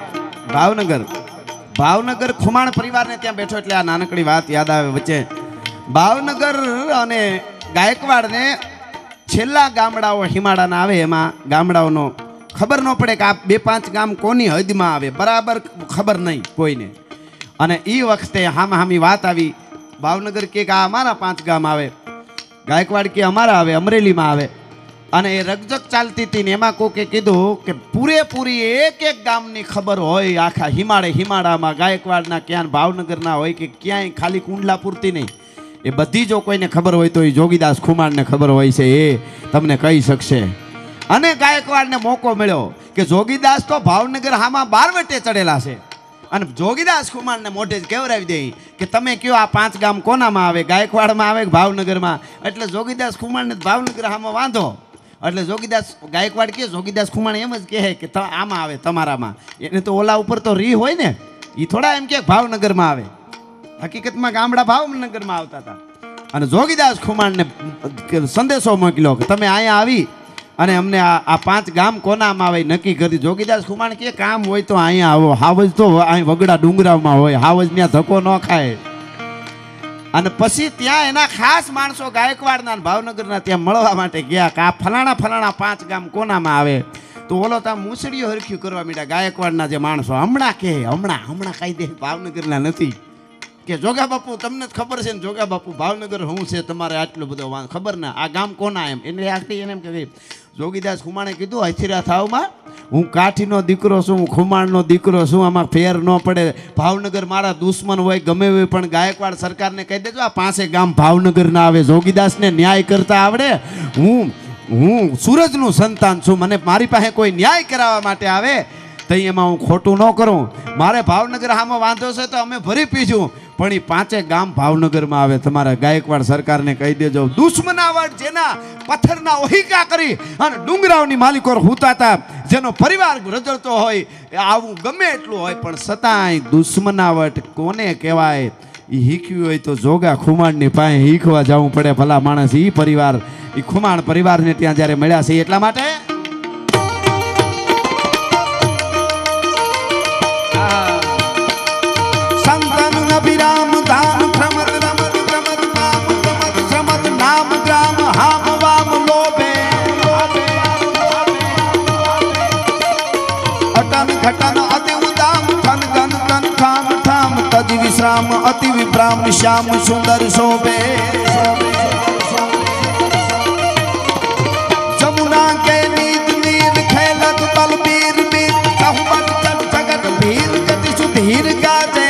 ભાવનગર ખુમાણ પરિવારને ત્યાં બેઠો એટલે આ નાનકડી વાત યાદ આવે વચ્ચે ભાવનગર અને ગાયકવાડને છેલ્લા ગામડાઓ હિમાડાના આવે એમાં ગામડાઓનો ખબર ન પડે કે આ 2-5 ગામ કોની હદમાં આવે બરાબર ખબર નહીં કોઈને અને એ વખતે હામી વાત આવી ભાવનગર કે આ અમારા 5 ગામ આવે ગાયકવાડ કે અમારા આવે અમરેલીમાં આવે અને એ રકઝક ચાલતી હતી ને એમાં કોકે કીધું કે પૂરેપૂરી એક એક ગામની ખબર હોય આખા હિમાડામાં ગાયકવાડના ક્યાં ભાવનગરના હોય કે ક્યાંય ખાલી કુંડલા પૂરતી નહીં એ બધી જો કોઈને ખબર હોય તો એ જોગીદાસ ખુમાણને ખબર હોય છે એ તમને કહી શકશે અને ગાયકવાડને મોકો મળ્યો કે જોગીદાસ તો ભાવનગર હામાં 12 વટે ચડેલા છે અને જોગીદાસ ખુમાણને મોઢે જ કેવરાવી દે કે તમે કયો આ 5 ગામ કોનામાં આવે ગાયકવાડમાં આવે કે ભાવનગરમાં એટલે જોગીદાસ ખુમાણને ભાવનગર હામાં વાંધો એટલે જોગીદાસ ગાયકવાડ કે જોગીદાસ ખુમાણ એમ જ કહે કે આમાં આવે તમારામાં એને તો ઓલા ઉપર તો રી હોય ને એ થોડા એમ કે ભાવનગરમાં આવે હકીકતમાં ગામડા ભાવનગરમાં આવતા હતા અને જોગીદાસ ખુમાણને સંદેશો મોકલ્યો કે તમે અહીંયા આવી અને અમને આ 5 ગામ કોનામાં આવે નક્કી કરી જોગીદાસ ખુમાણ કે કામ હોય તો અહીંયા આવો હાવજ તો અહીં વગડા ડુંગરામાં હોય હાવજ ત્યાં ધક્કો ન ખાય અને પછી ત્યાં એના ખાસ માણસો ગાયકવાડના ભાવનગરના ત્યાં મળવા માટે ગયા કે આ ફલાણા 5 ગામ કોનામાં આવે તો ઓલો ત્યાં મૂસડીઓ હરખ્યું કરવા માંડ્યા ગાયકવાડના જે માણસો હમણાં કાંઈ દે ભાવનગરના નથી કે જોગા બાપુ તમને જ ખબર છે ને જોગા બાપુ ભાવનગર શું છે તમારે આટલો બધો ખબર ના આ ગામ કોના એમ એને આખી એને એમ કે જોગીદાસ ખુમાણે કીધું હથિરા થાવમાં હું કાઠીનો દીકરો છું હું ખુમાણનો દીકરો છું આમાં ફેર ન પડે ભાવનગર મારા દુશ્મન હોય ગમે હોય પણ ગાયકવાડ સરકારને કહી દેજો આ 5 ગામ ભાવનગર ના આવે જોગીદાસને ન્યાય કરતા આવડે હું સૂરજનું સંતાન છું મને મારી પાસે કોઈ ન્યાય કરાવવા માટે આવે તો એમાં હું ખોટું ન કરું મારે ભાવનગર હામાં વાંધો છે તો અમે ભરી પીશું પણ એ 5 ગામ ભાવનગરમાં આવે તમારા ગાયકવાડ સરકારને કહી દેજો દુશ્મનાવટ જેના પથ્થરના ઓહિકા કરી અને ડુંગરાઓની માલિકો હુતાતા જેનો પરિવાર રજળતો હોય આવું ગમે એટલું હોય પણ છતાંય દુશ્મનાવટ કોને કહેવાય એ શીખ્યું હોય તો જોગા ખુમાણની પાસે શીખવા જવું પડે ભલા માણસ એ પરિવાર એ ખુમાણ પરિવારને ત્યાં જ્યારે મળ્યા છે એટલા માટે घटन घटन अति उदाम ठन गन तन ठाम ठाम तज विश्राम अति विभ्राम श्याम सुंदर शोभे जमुना के नीत नीर खेलत बलबीर बीर कहबत जग जगत भीर गति सुधीर गाजे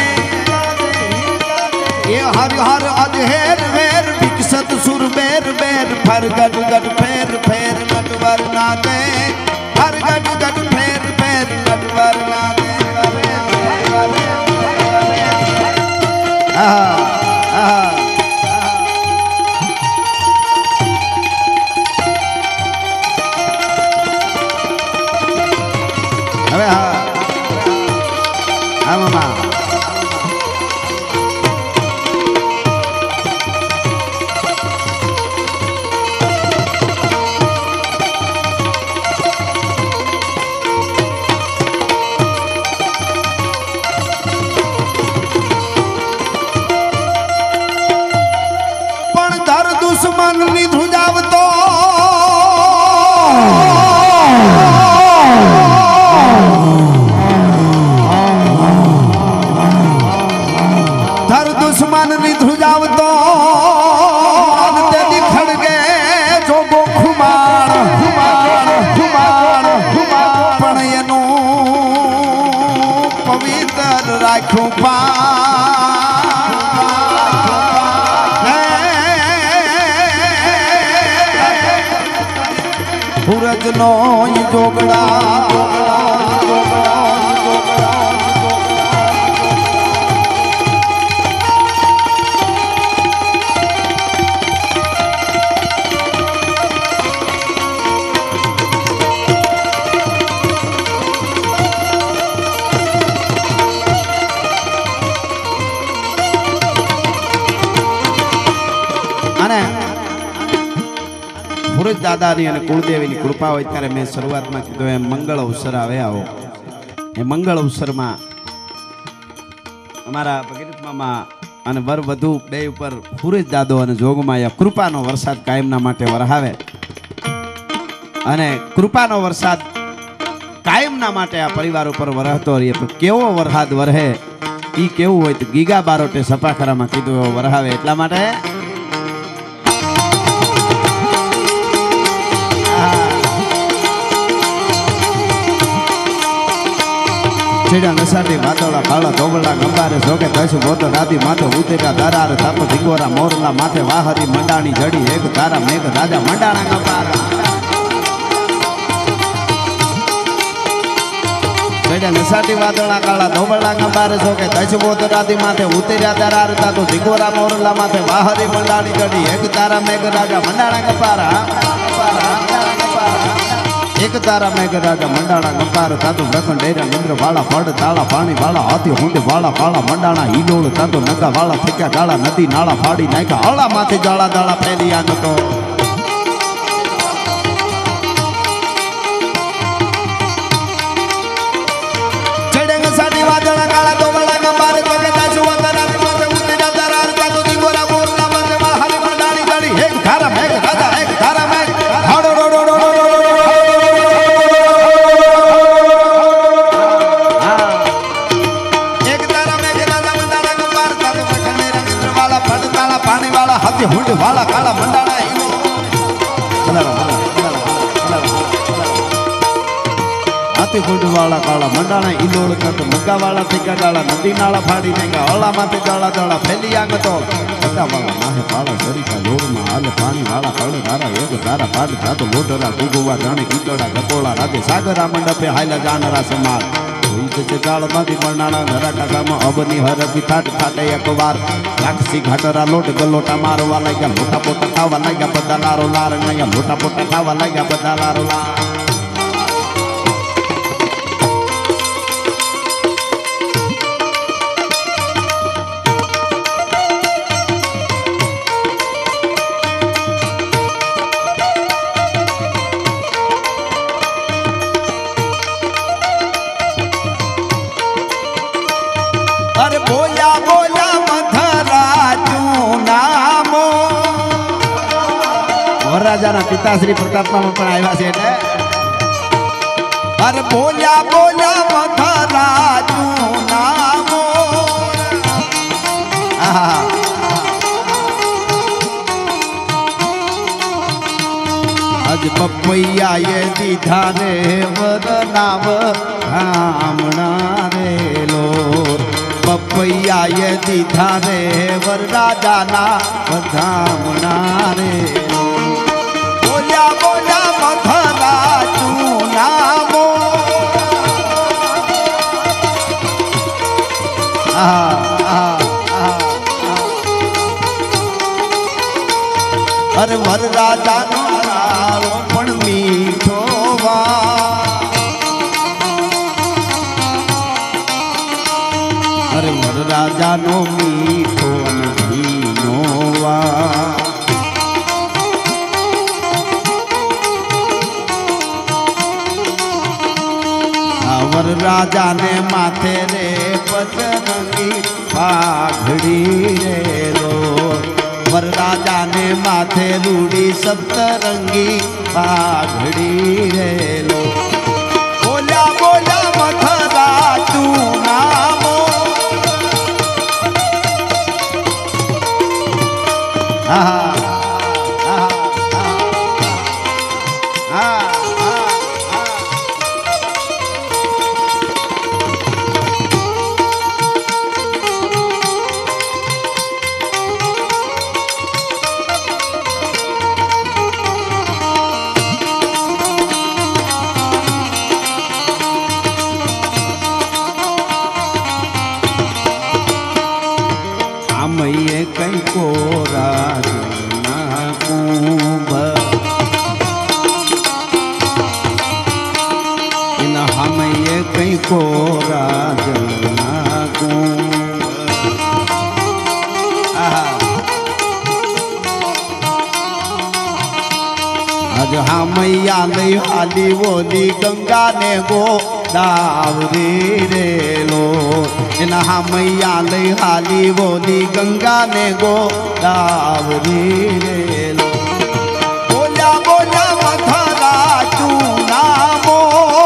ये हर हर अधेर वेर विकसत सुर बेर बेर फर गट गट फेर फेर नटवर नादे हर गट गट फेर फेर नटवर नादे હવે હા હા મામા दुश्मन ની ધ્રુજાવતો ધર દુશ્મન ની ધ્રુજાવતો અંતે ખડગે જોગો ખુમાર ખુમાર ખુમાર પણ એનું પવિત્ર રાખ્યું પા सूरज नो जोगड़ा सूरज दादा ने कुलदेवी की कृपा हो त्यारे मैं शुरुआत में कीधुं एम मंगल अवसर आवे आओ ए मंगल अवसर में अमारा भगीरथ मामा अने वर वधु बे पर सूरज दादो अने जोगमाया कृपानो वरसाद कायमना माटे वरहावे अने कृपानो वरसाद कायमना माटे आ परिवार पर वरहतो रहे पण केवो वरसाद वरहे ई केवुं होय तो गीगा बारोटे सपाखरा में कीधुं वरहावे एटला माटे छेड़ा नसाटी मातोड़ा काला धोबला गंबारे जोगे दस बोतो राती माथे उतेरा दरार ताप दिगोरा मोरला माथे वाहरी मंडाणी जड़ी एक तारा मेघ राजा मंडाणा गंबारा छेड़ा नसाटी वादोड़ा काला धोबला गंबारे जोगे दस बोतो राती माथे उतेरा दरार ताप दिगोरा मोरला माथे वाहरी मंडाणी जड़ी एक तारा मेघ राजा मंडाणा गंबारा एक तारा मेघ राजा मंडाणा गंपार तातो ब्रह्म डेरा इंद्र वाला फड़ ताला पानी वाला हाथी हुंड वाला काला मंडाणा हिलोल तातो नगा वाला थक्या डाला नदी नाला फाड़ी नाखा हला माथे जाला दाला फैली आनतो चढ़ेंग साडी वादळा काला दोबळा गंपार तोके दासु वतरा माथे उतरा दरार तातो दिगोरा मोरला माथे वाहरी मंडाणी जड़ी एक तारा मेघ राजा एक तारा मेघ हाडो रो रो रो पानी वाला हाथी हुंड वाला काला मंडाणा हाथी हुंड वाला काला मंडाणा इलोड़ तक मग्गा वाला थिका डाला नदी नाला फाड़ी देगा ओला माथे जाला जाला फैली आंग तो सदा वाला माहे पाला सरिता जोड़ में हाल पानी वाला कड़ धारा एक धारा पाट जातो मोटरा गुगुवा जाने कीचड़ा गपोला राधे सागरा मंडपे हाइला जानरा समार से जाल माथी मंडाणा धरा काकामा अबनी हर पिठाट खाटे एक बार लाखसी घाटरा लोट गलोटा मारवा लाग्या मोटा पोटा खावा लाग्या बदा लारो लार नया मोटा पोटा खावा लाग्या बदा लारो लार अरे बोला बोला मधराजू नामो वरराजाना पिता श्री प्रतापमा पण आव्या छे એટલે अरे बोला बोला પપૈયાએ દીધા રે વરનાવ ધામણા રે લોર પપૈયાએ દીધા રે વરરાજાના વધામણા રે બોલ્યા બોલ્યા મધરા તું નામો અરે વરરાજાનો રાળો પણ મીઠો વા અરે વરરાજાનો મીઠો નો વા વરરાજાને માથે રે પચરંગી પાઘડી રે લો વરરાજાને માથે રૂડી સપ્તરંગી પાઘડી રે લો બોલ્યા બોલ્યા મથરા તું નામો મૈયે કઈ કોરા કુંભ એના હમૈયે કઈ કોરા જના કુંભ આજ હમૈયા લઈ હાલી બોલી ગંગા ને ગો દાવરી રે લો એના હમૈયા લઈ હાલી બોલી ગંગા ને ગો દાવરી રે લો બોલ્યા બોલ્યા મથરા તું નામો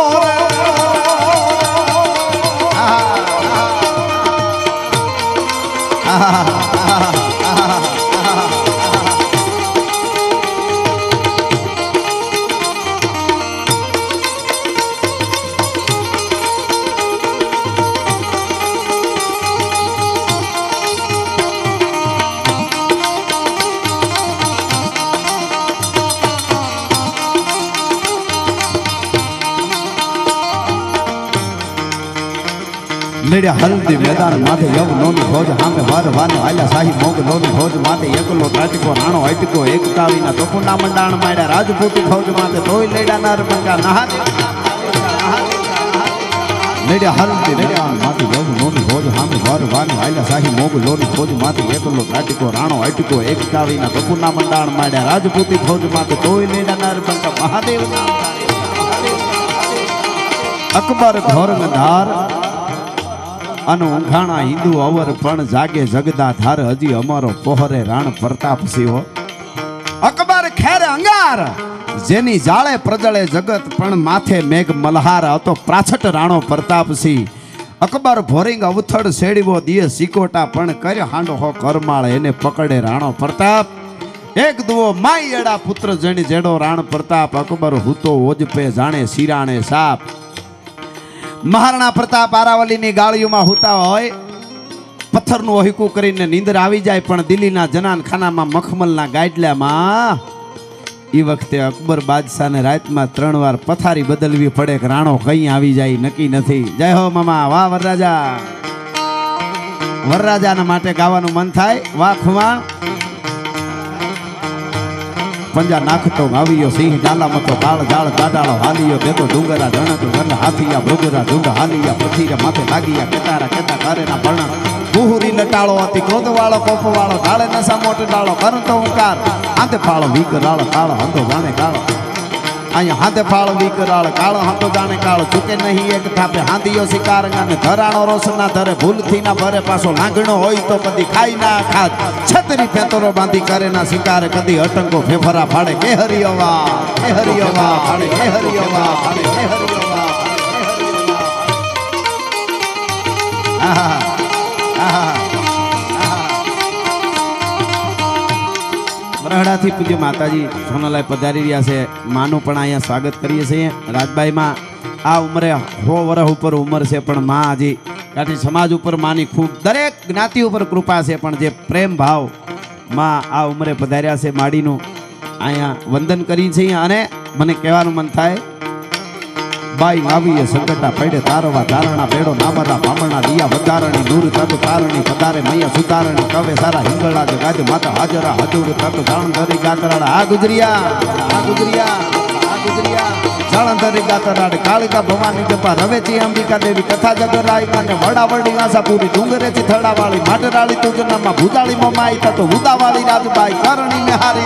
લેડ્યા હલ્દી મેદાન માથે યવનોની ફોજ સામે વારવાને આલ્યા શાહી મોગલોની ફોજ માથે એકલો ત્રાટકો રાણો અટકો એકતાવીના તોપુના મંડાણ માડ્યા રાજપૂતી ફોજ માથે તોય લેડા નરમંગા નહા લેડ્યા હલ્દી મેદાન માથે યવનોની ફોજ સામે વારવાને આલ્યા શાહી મોગલોની ફોજ માથે એકલો ત્રાટકો રાણો અટકો એકતાવીના તોપુના મંડાણ માડ્યા રાજપૂતી ફોજ માથે તોય લેડા નરમંગા મહાદેવ અકબર ઘોરંગધાર અનુ ઊંઘાણા હિન્દુ અવર પણ જાગે જગદા ધાર હજી અમારો પોહરે રાણ પ્રતાપ સિંહ અકબર ખેર અંગાર જેની જાળે પ્રજળે જગત પણ માથે મેઘ મલ્હાર હતો પ્રાછટ રાણો પ્રતાપસિંહ અકબર ભોરિંગ અવથડ શેડીવો દિયે સિકોટા પણ કર્યો હાંડો હો કરમાળ એને પકડે રાણો પ્રતાપ એક દુઓ માઈ એડા પુત્ર જણી જેડો રાણ પ્રતાપ અકબર હૂતો ઓજપે જાણે શિરાણે સાપ મહારાણા પ્રતાપ આરાવલીની ગાળીઓમાં હુતા હોય પથ્થરનું ઓહીકું કરીને નીંદર આવી જાય પણ દિલ્હીના જનાન ખાનામાં મખમલના ગાડલામાં એ વખતે અકબર બાદશાહને રાતમાં 3 વાર પથારી બદલવી પડે કે રાણો કઈ આવી જાય નક્કી નથી. જય હો મામા, વાહ વરરાજા. વરરાજાના માટે ગાવાનું મન થાય. વાહ ખુમા પંજા નાખતો ગાવિયો સિંહ ડાલામતો કાળ જાળ ગાડાળો હાલિયો દેતો ડુંગરા જણતો ઘર હાથિયા ભોગરા ઝુંડ હાલિયા પથીરે માથે લાગિયા કેતારા કેતા કારેના પરણા બુહુરી લટાળો અતિ ક્રોધવાળો કોપવાળો ડાળે નસા મોટ ડાળો કરતો હુંકાર હાથે ફાળો વિકરાળ કાળો હંધો જાણે કાળો અહીંયા હાથે ફાળો વિકરાળ કાળો હંધો જાણે કાળો ચૂકે નહીં એક થાપે હાંધિયો શિકારંગાને ધરાણો રોષના ધરે ભૂલથી ના ભરે પાછો લાંગણો હોય તો કદી ખાઈ ના ખાત છતરી પેતરો બાંધી કરે ના શિકાર કદી અટંકો ફેફરા ફાડે કે હરિયવા ફાડે કે હરિયવા ફાડે કે હરિયવા. ગઢડાથી પૂજ્ય માતાજી સોનાલાય પધારી રહ્યા છે. માનું પણ અહીંયા સ્વાગત કરીએ છીએ. રાજભાઈમાં આ ઉંમરે 100 વર્ષ ઉપર ઉંમર છે, પણ માં હજી કાઠી સમાજ ઉપર માની ખૂબ દરેક જ્ઞાતિ ઉપર કૃપા છે. પણ જે પ્રેમ ભાવ માં આ ઉંમરે પધાર્યા છે, માડીનું અહીંયા વંદન કરી છે. અને મને કહેવાનું મન થાય, બાઈ આવીએ સંકટા પડે તારવા તારણા પેડો નામરા બામણા દિયા વધારણી નૂર તત તારણી પધારે મૈયા સુધારણી કવે સારા હિંગળા ગાજ માતા હાજરા હજુર તત જાણ ધરી ગાતરાડા આ ગુજરિયા જાણંધરી ગાતરાડ કાળિકા ભવાની જપા રવેચી અંબિકા દેવી કથા જગરાઈ કાને વડાવડી આશાપુરી ડુંગરેથી થડાવાળી માટરાળી તુજનામાં ભૂતાળીમાં માઈ તતો ઉદાવાળી રાજબાઈ કરણી મેહારી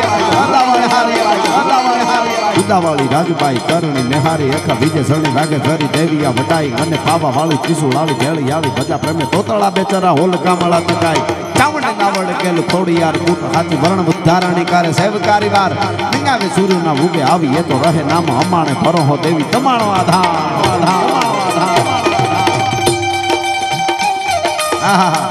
ઉદાવાળી રાજબાઈ કરણી મેહારી એકા બીજે સણી વાગે ધરી દેવિયા વટાઈ અને પાવા વાળી ત્રિશુળ આવી ભેળી આવી ભજા પ્રેમે તોતળા બેચરા હોલ કામળા તકાઈ ચાવણ ગાવડ કેલ ખોડી યાર કૂટ હાથી વર્ણ ઉદ્ધારણી કરે સેવકારી વાર નિંગાવે સૂર્યના ઉગે આવી એ તો રહે નામ અમાણે ભરોહો દેવી તમાણો આધાર આહા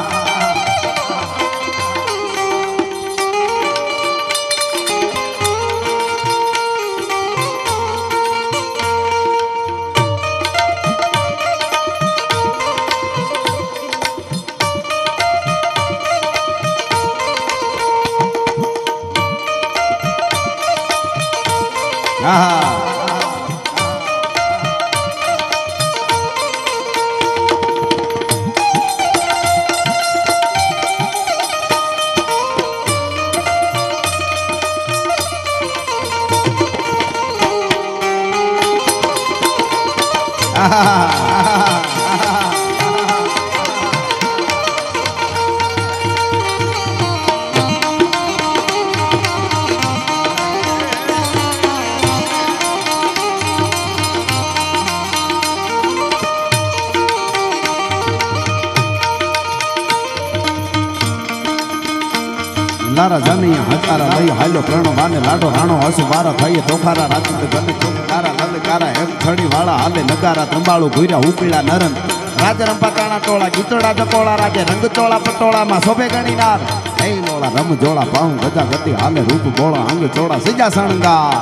લારા જાની હકારા લઈ હાલો પ્રણ વાને લાડો રાણો હસુ વારા થઈએ તોખારા રાતી ગને ચોકારા લલકારા એમ થડી વાળા હાલે નગારા તંબાળુ ઘુર્યા ઉકળ્યા નરન રાજ રંપા તાણા ટોળા ગીતોડા જકોળા રાજે રંગ ચોળા પટોળામાં શોભે ગણીનાર હે લોળા રમ જોળા પાઉં ગજા ગતિ હાલે રૂપ બોળા અંગ ચોળા સીજા શણગાર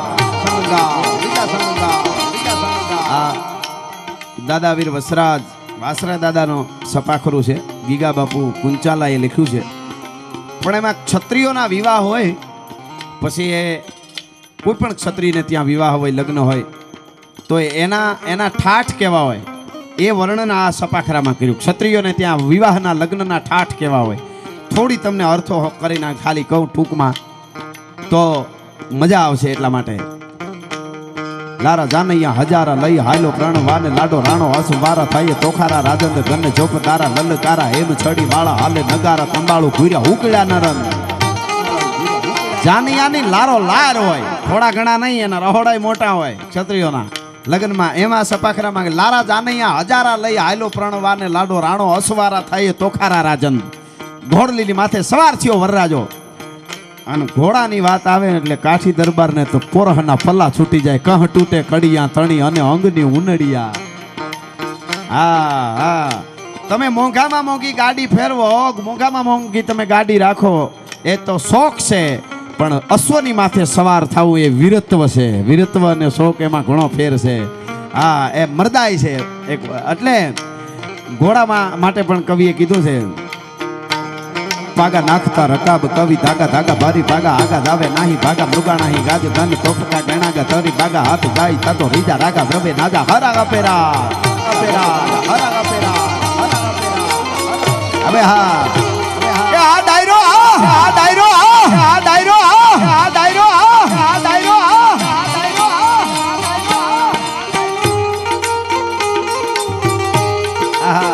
આ દાદાવીર વાસરા દાદાનો સપાખરું છે. ગીગા બાપુ કુંચાલાએ લખ્યું છે. પણ એમાં ક્ષત્રિયોના વિવાહ હોય પછી એ કોઈ પણ ક્ષત્રિયને ત્યાં વિવાહ હોય લગ્ન હોય તો એના ઠાઠ કેવા હોય એ વર્ણન આ સપાખરામાં કર્યું. ક્ષત્રિયોને ત્યાં વિવાહના લગ્નના ઠાઠ કેવા હોય થોડી તમને અર્થો કરીને ખાલી કહું ટૂંકમાં તો મજા આવશે એટલા માટે. લારા જાનૈયા હજારા લઈ હાલો પ્રણ વાને લાડો રાણો હસુ વારા થાય તોખારા રાજંદ ગને ચોપ તારા લલકારા હેમ છડી વાળા હાલે નગારા તંબાળુ ઘુર્યા ઉકળ્યા નરન જાનૈયાની લારો લાર હોય થોડા ઘણા નહીં એના રહોડાય મોટા હોય ક્ષત્રિયોના લગ્નમાં. એમાં સપાખરામાં લારા જાનૈયા હજારા લઈ હાલો પ્રણ વાને લાડો રાણો હસવારા થાય તોખારા રાજંદ ઘોડલીની માથે સવાર થયો વરરાજો. અને ઘોડાની વાત આવે એટલે કાઠી દરબારને તો પોરહના પલ્લા છૂટી જાય. કહ તૂટે કડિયા તણી અને અંગની ઉનડિયા. હા તમે મોંઘામાં મોંઘી ગાડી ફેરવો, મોંઘામાં મોંઘી તમે ગાડી રાખો એ તો શોખ છે, પણ અશ્વની માથે સવાર થવું એ વીરત્વ છે. વીરત્વ અને શોખ એમાં ઘણો ફેર છે. હા એ મરદાઈ છે એક. એટલે ઘોડામાં માટે પણ કવિએ કીધું છે, પાગા નાખતા રકાબ કવિ ધાગા ધાગા ભારી ભાગા આગા જાવે નાહી ભાગા મૃગા નાહી ગાજ ધન તોફકા ગણાગા તરી ભાગા હાથ ગાય તતો રીજા રાગા દ્રવે નાજા હરા ગપેરા હવે હા આ ડાયરો આ ડાયરો આ ડાયરો આ ડાયરો આ ડાયરો આહા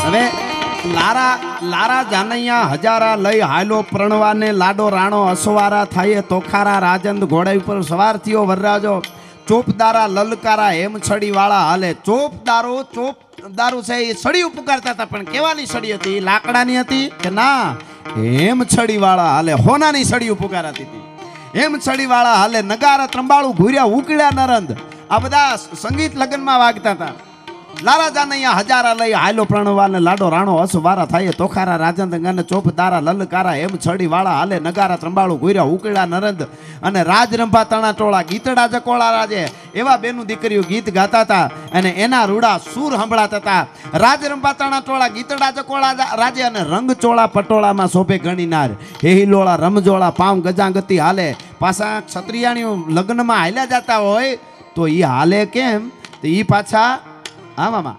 હવે લારા લારા જાનૈયા હજારા લઈ હાલો પ્રણવાને લાડો રાણો અસવારા થાય તોખારા રાજંદ ઘોડા ઉપર સવાર થયો વરરાજો ચોપદારા લલકારા હેમ છડી વાળા હાલે ચોપદારો છે એ છડી પુકારતા હતા પણ કેવાની છડી હતી લાકડાની હતી કે ના હેમ છડી વાળા હાલે હોનાની છડી પુકારાતી હતી હેમ છડી વાળા હાલે નગારા ત્રંબાળું ઘૂર્યા ઉકળ્યા નરંદ આ બધા સંગીત લગ્નમાં વાગતા હતા લારા જાનૈયા હજારા લઈ હાલો પ્રણવાને લાડો રાણો અસવારા થાય તોખારા રાજંદ ગન ચોપદારા લલકારા હેમ છડી વાળા હાલે નગારા ત્રંબાળું ઘૂર્યા ઉકળ્યા નરંદ અને રાજ રંભા તણા ટોળા ગીતડા જકોળા રાજે એવા બેનું દીકરીઓ ગીત ગાતા હતા અને એના રૂડા સૂર સંભળાતા હતા રાજ રંભા તણા ટોળા ગીતડા જકોળા રાજે અને રંગ ચોળા પટોળામાં શોભે ગણીનાર હેહિલોળા રમજોળા પામ ગજાંગતી હાલે પાછા ક્ષત્રિયાણીઓ લગ્નમાં હાલ્યા જતા હોય તો એ હાલે કેમ તો એ પાછા હા મામા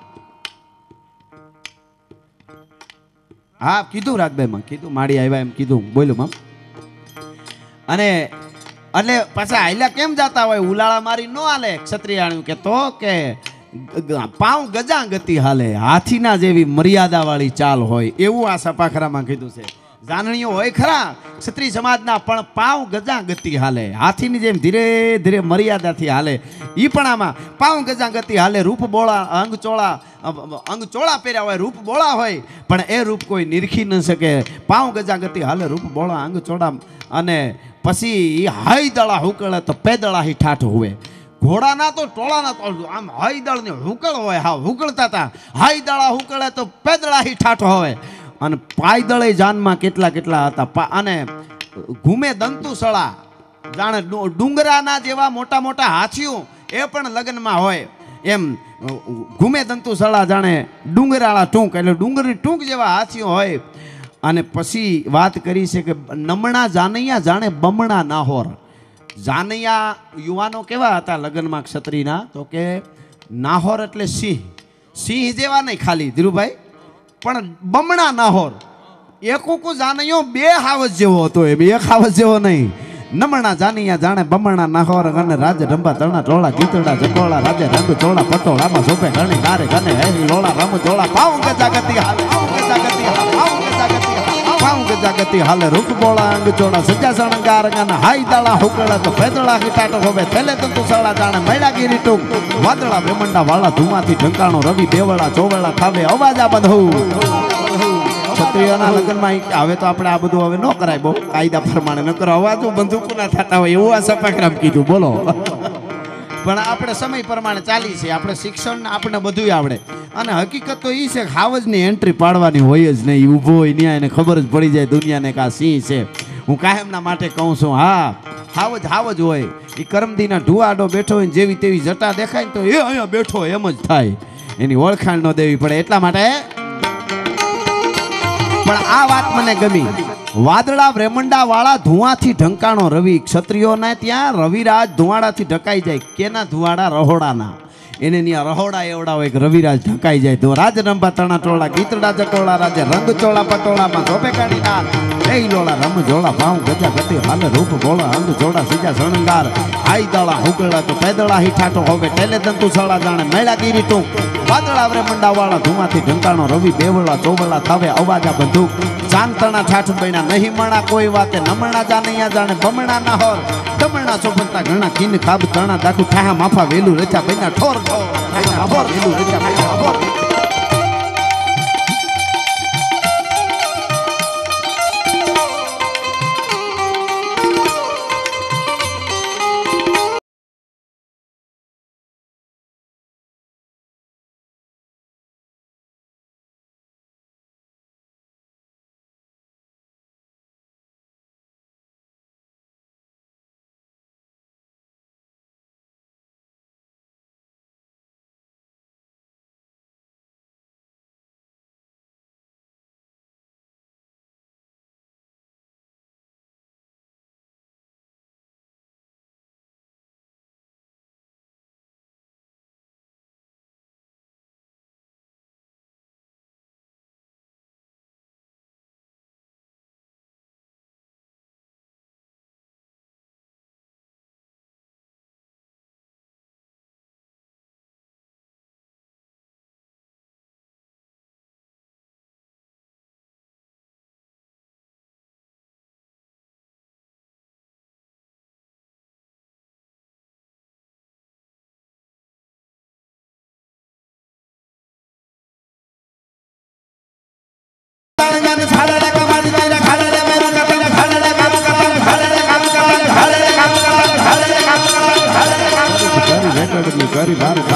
હા કીધું રાજભાઈ માં કીધું માડી આવ્યા એમ કીધું બોલું મામ અને એટલે પાછા હાલ્યા કેમ જાતા હોય ઉલાળા મારી નો હાલે ક્ષત્રિયાણ્યું કે તો કે પાઉ ગજા ગતિ હાલે હાથીના જેવી મર્યાદા વાળી ચાલ હોય એવું આ સપાખરામાં કીધું છે જાનણીઓ હોય ખરા ક્ષત્રિય સમાજના પણ પાવ ગજા ગતિ હાલે હાથીની જેમ ધીરે ધીરે મર્યાદાથી હાલે ઈ પણ આમાં પાવ ગજા ગતિ હાલે રૂપ બોળા અંગ ચોળા પહેર્યા હોય રૂપ બોળા હોય પણ એ રૂપ કોઈ નિરખી ન શકે પાવ ગજા ગતિ હાલે રૂપ બોળા અંગ ચોળા અને પછી ઈ હાઈ દળા હુકળે તો પેદળા હી ઠાઠ હોય ઘોડાના તો ટોળાના તો આમ હાઈ દળ ને હુકળ હોય હા હુકળતા હતા હાઈ દળા હુકળે તો પેદળા હી ઠાઠ હોય અને પાયદળે જાનમાં કેટલા કેટલા હતા અને ઘૂમે દંતુસળા જાણે ડુંગરાના જેવા મોટા મોટા હાથીઓ એ પણ લગ્નમાં હોય એમ ઘૂમે દંતુસળા જાણે ડુંગરાળા ટૂંક એટલે ડુંગરની ટૂંક જેવા હાથીઓ હોય અને પછી વાત કરી છે કે નમણા જાનૈયા જાણે બમણા નાહોર જાનૈયા યુવાનો કેવા હતા લગ્નમાં ક્ષત્રિયના તો કે નાહોર એટલે સિંહ જેવા નહીં ખાલી ધીરુભાઈ પણ બમણા નાહોર એકુકુ જાનૈયો બે હાવજ જેવો હતો એમ એક હાવજ જેવો નહીં નમણા જાનૈયા જાણે બમણા નાહોર અને રાજ રંભા તણા ટોળા ગીતડા જકોળા રાજે રંગ ચોળા પટોળામાં શોભે ઘણી ગારે ગને હેરી લોળા રમ ચોળા પાઉ ગજાગતી હાલ પાઉ ગજાગતી હાલ પાઉ ગજાગતી હાલ પાઉ ગજાગતી હાલ રૂપ બોળા અંગ ચોળા સજા શણગાર ગન હાઈ દાળા હુકળા તો પેદળા હિટાટો હોવે થેલે તંતુ સળા જાણે મૈડાગીરી ટૂંક વાદળા બ્રહ્મંડા વાળા ધુમાથી ઢંકાણો રવિ બેવળા ચોવળા થાવે અવાજા બંધુ ક્ષત્રિયોના લગ્નમાં હવે તો આપણે આ બધું હવે ન કરાય બહુ કાયદા પ્રમાણે ન કરો અવાજો બંદૂકોના થતા હોય એવું આ સપાક્રમ કીધું બોલો પણ આપણે સમય પ્રમાણે ચાલી છે આપણે શિક્ષણ આપણે બધું આવડે અને હકીકત તો એ છે કે હાવજની એન્ટ્રી પાડવાની હોય જ નહીં ઊભો હોય ત્યાં એને ખબર જ પડી જાય દુનિયાને કે આ સિંહ છે હું કાયમના માટે કહું છું હા હાવજ હોય એ કરમદીના ઢુવાડો બેઠો હોય જેવી તેવી જટા દેખાય ને તો એ અહીંયા બેઠો એમ જ થાય એની ઓળખાણ ન દેવી પડે એટલા માટે પણ આ વાત મને ગમી વાદળા બ્રહ્મંડા વાળા ધુઆથી ઢંકાણો રવિ ક્ષત્રિયોને ત્યાં રવિરાજ ધુવાડાથી ઢકાઈ જાય કેના ધુવાડા રહોડાના એને ત્યાં રહોડા એવડા હોય કે રવિરાજ ઢકાઈ જાય તો રાજ રંભા તણા ટોળા ગીતડા જકોળા રાજે રંગ ચોળા પટોળામાં શોભે કાઢીના એ લોળા રમ જોળા ભાવ ગજા ગતિ હાલે રૂપ ગોળા અંગ જોડા સીજા શણગાર આઈ દાળા હુકળા તો પેદળા હિઠાટો હવે ટેલે દંતુ સળા જાણે મેળાગીરી ટૂંક વાદળા બ્રહ્મંડા વાળા ધુમાથી ઢંકાણો રવિ બેવળા ચોવળા થાવે અવાજા બંદૂક ચાંતણા ઠાઠ બન્યા નહીં મણા કોઈ વાતે નમણા જાનૈયા જાણે બમણા ના હોર દમણા ચોપનતા ઘણા કિન ખાબ તણા દાખું ઠાહા માફા વેલું રેચા બન્યા ઠોર ઠોર વેલું રેચા બન્યા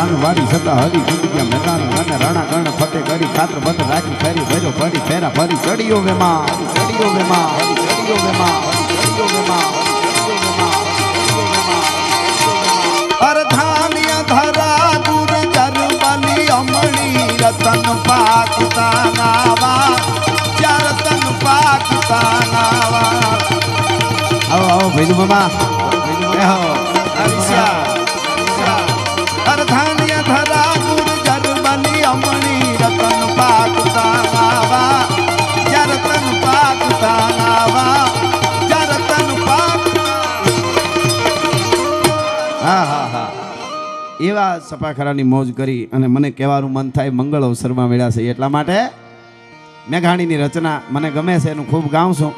જાન વાડી સતા હરી જિંદગી મેદાન અને રણા કર્ણ ફતે કરી ખાતર બત રાખી ફેરી ભર્યો ફરી ફેરા ફરી ચડિયો વેમાં ચડિયો વેમાં ચડિયો વેમાં ચડિયો વેમાં અરધાનિયા ધરા ગુર જરબલી અમણી રતન પાકતા નાવા રતન પાકતા નાવા આવો આવો ભૈલુ મામા અરધાનિયા ધરા ગુર જરબલી અમણી રતન પાકતા નાવા રતન પાકતા નાવા રતન પાકતા હા હા હા એવા સપાખરાની મોજ કરી અને મને કહેવાનું મન થાય મંગળ અવસરમાં મળ્યા છે એટલા માટે મેઘાણીની રચના મને ગમે છે એનું ખૂબ ગાઉં છું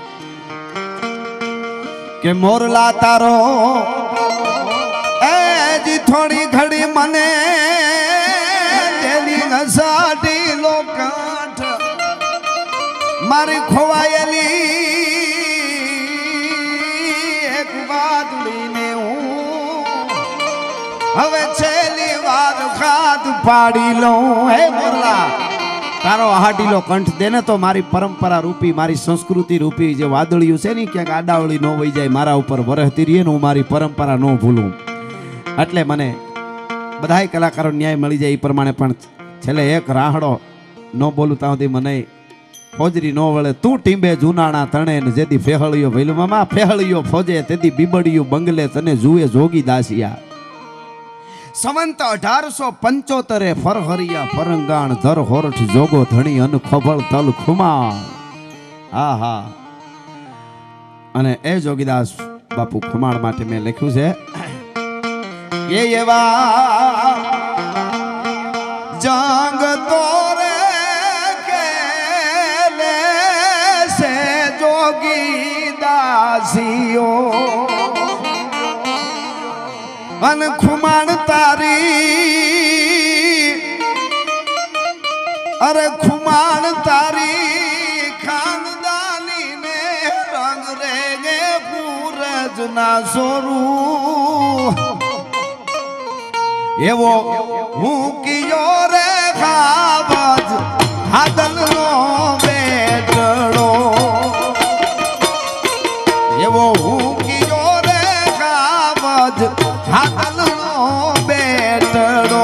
કે મોરલા તારો એ જી થોડી ઘડી મને તેની ઘસાટી લોકાઠ મારી ખોવાયેલી એક વાદળીને હું હવે છેલ્લી વાર ખાદ પાડી લઉં હે મોરલા તારો હાડીલો કંઠ દે ને તો મારી પરંપરા રૂપી મારી સંસ્કૃતિ રૂપી જે વાદળિયું છે ને ક્યાંક આડાવળી ન વહી જાય મારા ઉપર વરહતી રહીએ ને હું મારી પરંપરા ન ભૂલું એટલે મને બધાય કલાકારો ન્યાય મળી જાય એ પ્રમાણે પણ છેલ્લે એક રાહડો ન બોલું ત્યાં સુધી મને ફોજરી ન વળે તું ટીંબે જુનાણા તણે ને જેથી ફેહળિયો ભૈલું મામા ફેહળિયો ફોજે તેથી બીબડિયું બંગલે તને જુએ જોગી દાસિયા સંવંત 1875 ફરહરિયા પરંગાણ ધર હોરઠ જોગો ધણી અન ખોભળ તલ ખુમા હા હા અને એ જોગીદાસ બાપુ ખુમાણ માટે મેં લખ્યું છે એ એવા જંગ તોરે કે લે સે જોગી દાસીઓ અન ખુમાણ તારી અરે ખુમાણ તારી ખાનદાની ને રંગ રેગે પૂરજ ના સોરું એવો હું કિયો રે ખાબજ હાદલ નો બેટડો એવો હું કિયો રે ખાબજ હાદલ નો બેટડો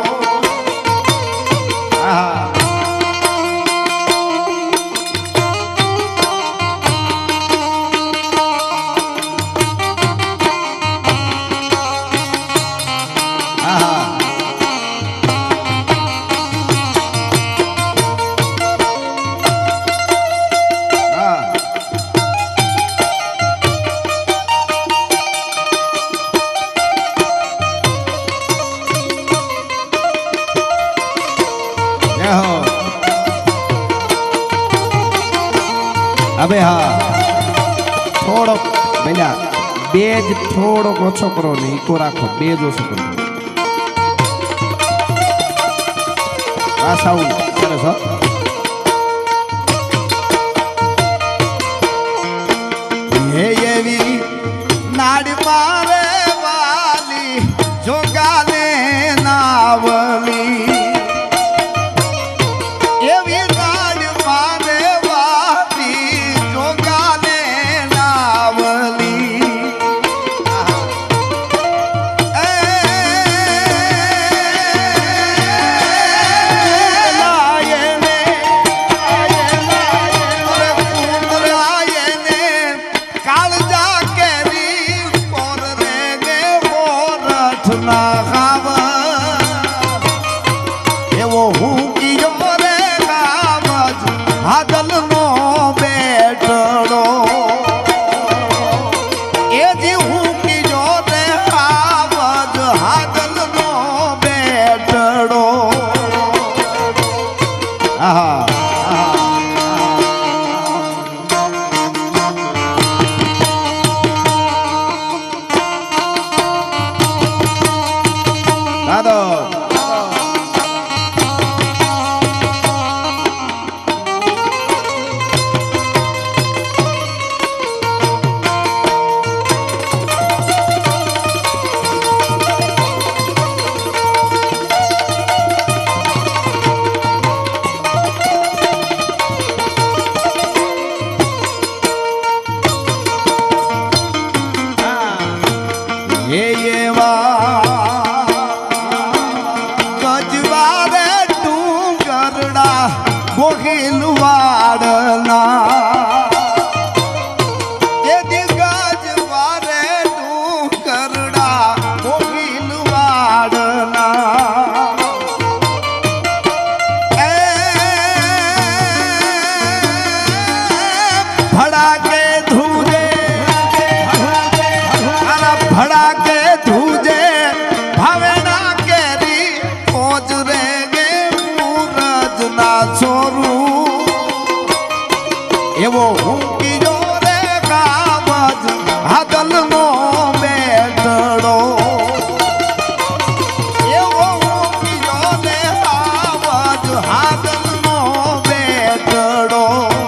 હવે હા થોડોક પેલા બેજ થોડોક ઓછો કરો ને ઈકો રાખો બેજ ઓછો કરો આ સાઉન્ડ સરસ હો હે એવી નાડ મારે વાલી જોગાને નાવલી વાડના એ દિગ્ગજ વારે ડુંગરડા કોકિલ વાડના એ ભડાકે ધૂજે ભડાકે ધૂજે ભાવેણા કેરી પોજ રે ગે મૂરજ ના છોરું એવો હું કીજો રે કાબજ હાદલ નો બેટડો એવો હું કીજો રે કાબજ હાદલ નો બેટડો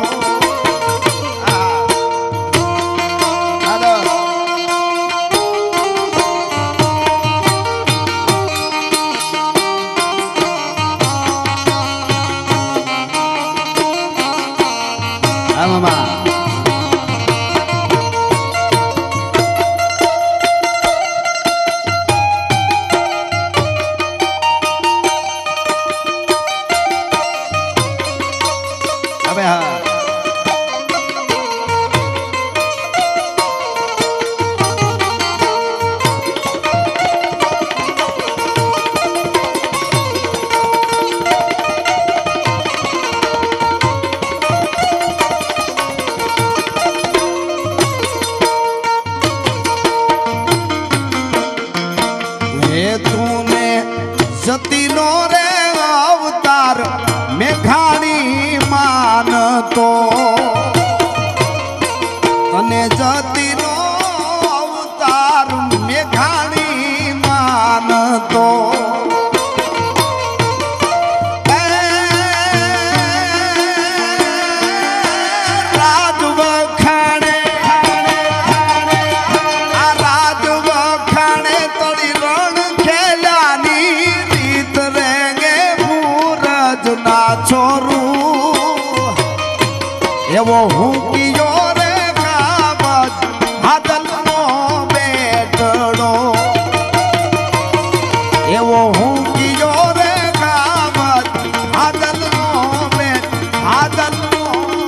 સતીનો રે અવતાર મેઘાણી માનતો તને જતીનો અવતાર મેઘાણી માનતો રાજ વખાણે આ રાજ વખાણે તળી રણ ખેલાની ના છોરું એવો હું કીયો રે કાબજ હાદલ નો બેટડો એવો હું કીયો રે કાબજ હાદલ નો બેટ હાદલ નો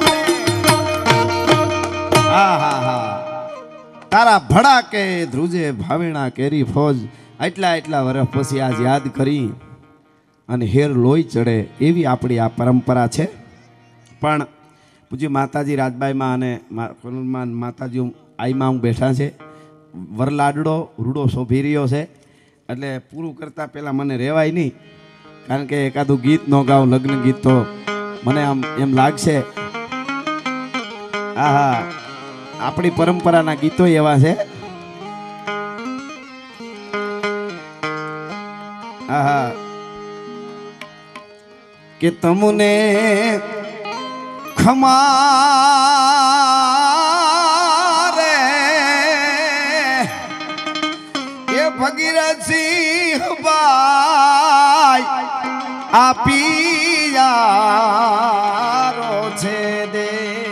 તારા ભડાકે ધ્રુજે ભાવેણા કેરી ફોજ એટલા વર્ષ પછી આજ યાદ કરી અને હેર લોહી ચડે એવી આપણી આ પરંપરા છે. પણ પૂજ્ય માતાજી રાજબાઈમાં અને માતાજી આઈમાં હું બેઠા છે. વરલાડડો રૂડો શોભી રહ્યો છે એટલે પૂરું કરતાં પહેલાં મને રહેવાય નહીં, કારણ કે એકાદું ગીત ન ગાઉં લગ્ન ગીત તો મને આમ એમ લાગશે. આહા, આપણી પરંપરાના ગીતો એવા છે. આહા, કે તમને ખમારે એ ભગીરથસિંહ બાઈ આપી યારો છે દે.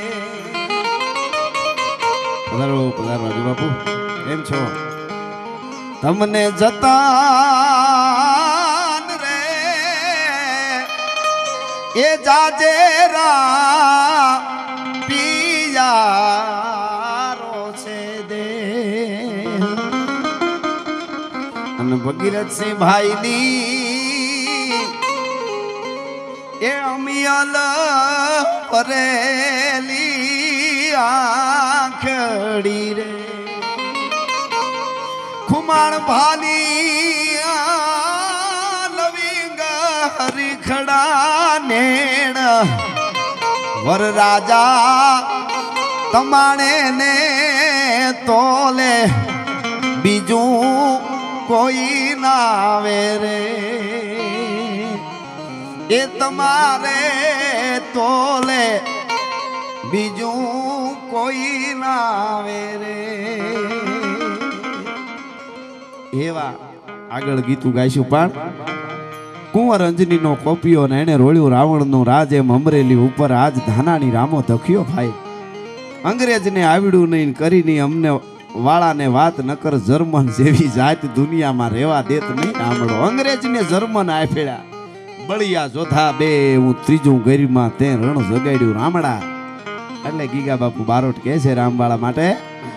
પધારો પધારો રાજુ બાપુ, કેમ છો? તમને જતાન રે એ જાજેરા પિયારો છે દે. અને ભગીરથસિંહ ભાઈની એ અમિયલ પરેલી આંખડી રે ખુમાણ ભાલી લવિંગ હરીખડા નેણ વર રાજા તમાણે ને તોલે બીજું કોઈ ના આવે રે. એ તમારે તોલે બીજું કોઈ ના આવે રે. એવા આગળ ગીતું ગાઈશું. પણ કુંવર અંજનીનો કોપિયો ને એને રોળ્યું રાવણનું રાજ એમ અમરેલી ઉપર આજ ધાનાની રામો ધખ્યો ભાઈ. અંગ્રેજને આવડ્યું નહીં કરી નહીં અમને વાળાને વાત નકર જર્મન જેવી જાત દુનિયામાં રહેવા દેત નહીં આમળો. અંગ્રેજને જર્મન આફેડા બળિયા જોધા બે હું ત્રીજું ગરીમાં તે રણ જગાડ્યું રામડા. એટલે ગીગા બાપુ બારોટ કહે છે રામવાળા માટે,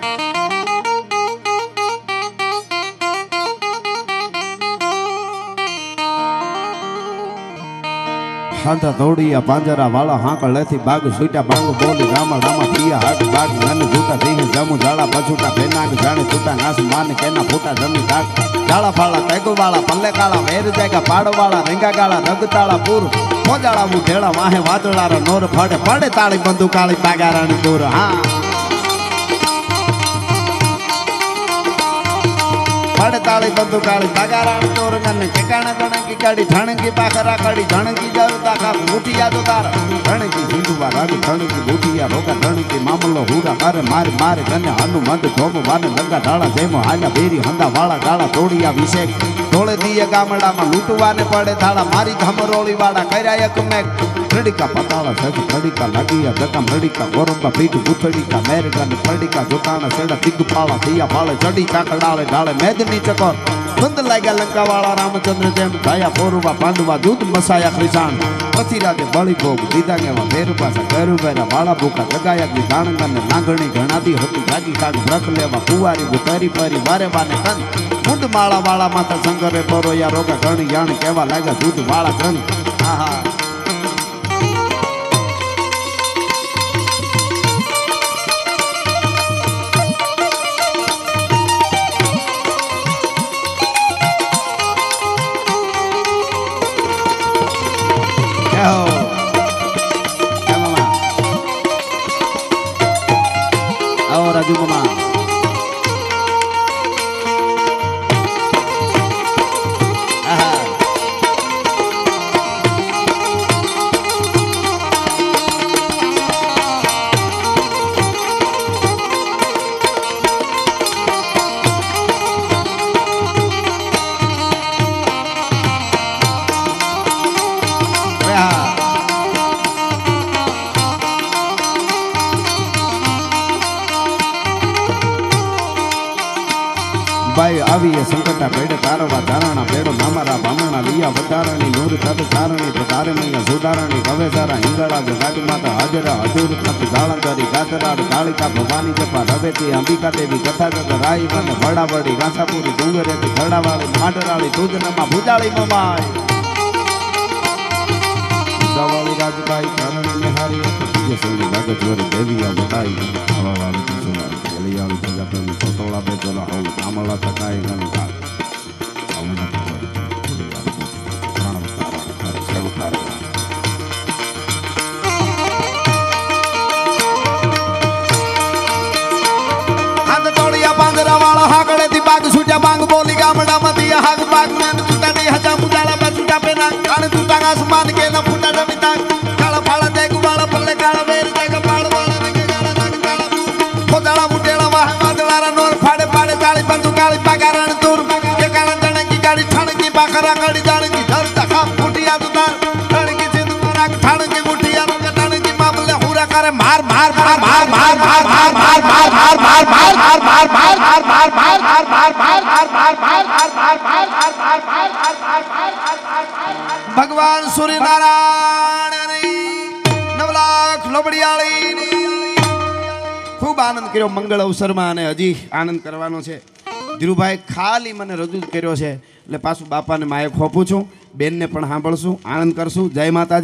હાંધા દોડિયા પાંજરા વાળા હાંકળ લેથી બાગ સુટા બાંગ બોલી રામા રામા પિયા હાક બાગ નાને જૂટા ધીંગ જામુ જાળા પછુટા ફેનાક જાણે તૂટા નાસ માને કેના ફૂટા જમી દાગ જાળા ફાળા તેગુ વાળા પલ્લે કાળા વેર જાયગા પાડ વાળા રેંગા ગાળા રગતાળા પૂર મોજાળા મુ ઢેળા વાહે વાદળારા નોર ફાડે પડે તાળી બંદુ કાળી બાગારાની દૂર. હા પડે તાળી બંદુ કાળી બાગારાની દૂર ગને ઠેકાણા ગણકી કાઢી ઠણકી પાખરા કાઢી ઠણકી જવતા કા મુઠિયા તો તાર ઠણકી સિંધુવા રાગ ઠણકી મુઠિયા રોકા ઠણકી મામલો હુરા મારે મારે મારે ગને હનુમંત ધોમ વાને લંગા ઢાળા જેમો હાલ્યા બેરી હંદા વાળા ગાળા તોડિયા વિશેક ઢોળે દીએ ગામડામાં લૂંટવાને પડે થાળા મારી ઘમરોળી વાળા કર્યા એક મેક રડિકા પતાળા સજ રડિકા લાગીયા ધક્કા રડિકા ગોરંબા પીઠ ગુથડીકા મેરગા ને ફડિકા જોતાણા સેડા દિગ્પાળા દિયા પાળે ચડી કાકડાળે ઢાળે મેદની ચકોર બંધ લાગ્યા લંકા વાળા રામચંદ્ર જેમ ધાયા પોરુવા પાંડવા દૂધ મસાયા ખિસાણ પથિરાજે બળી ભોગ દીધા કેવા ભેરુ પાસા ગરુ બેરા વાળા ભૂખા જગાયા કી દાણગને નાગણી ઘણાદી હતી જાગી કાઢ વ્રત લેવા કુવારી ગુતરી પરી વારે વાને કન મુંડ માળા વાળા માતા શંકરે પરોયા રોગા ઘણી યાણ કેવા લાગ્યા દૂધ વાળા ઘણી. આહા રાજુ મામા ભાઈ આવીએ સંકટા પેડે તારવા ધારણા પેડો મામારા બામણા લિયા વધારણી નૂર તદ તારણી પ્રધારણીય સુધારણી કવેસારા હિંગળા જગાડ માતા હાજરા હજુર તપ જાળંગરી ગાતરાડ કાળિકા ભવાની જપા રવેતી અંબિકા દેવી કથાગત રાઈ મને વડાવડી ગાસાપુરી ડુંગરેથી ખરડાવાળી માટરાળી તુજનમાં ભુજાળી મમાઈ દવાળી રાજભાઈ કરણી નિહારી જે સંગી ભાગતવરી દેવીયા વટાઈ હવાવાળી કુસુમારી કલિયાળી પ્રજાપતિ પટોળા બેચોલા હોલ કામળા તકાઈ ગણતા બાગ સુજા બાંગ બોલી ગામડામાં દિયા હાગ બાગ મેન ચૂટાની હજા મુજાળા બા ચૂટા પેના કાણે ચૂટા આસમાન કે ના ફૂટા જમીતા કાળા ફાળા દેગ વાળા પલ્લે કાળા વેર દેગ પાડ વાળા રંગે ગાળા નાગ કાળા ખોદાળા મુટેળા વાહ વાદળારા નોર ફાડે ફાડે તાળી બંદુ કાળી પાગારણ દૂર કે કાળા તણકી ગાડી ઠણકી પાખરા ગાડી જાણકી ધરતા ખા ફૂટિયા દુતાર ઠણકી સિંધુ રાગ ઠણકી મુઠિયા રોગ ઠણકી મામલે હુરા કરે માર માર માર માર માર માર માર માર માર માર માર માર માર માર ભગવાન સૂર્યનારાયણ નવલાખ લોબડિયાળી ખૂબ આનંદ કર્યો મંગળ અવસરમાં અને હજી આનંદ કરવાનો છે. ધીરુભાઈ ખાલી મને રજૂ કર્યો છે એટલે પાછું બાપાને માયક ખોપું છું, બેનને પણ સાંભળશું, આનંદ કરશું. જય માતાજી.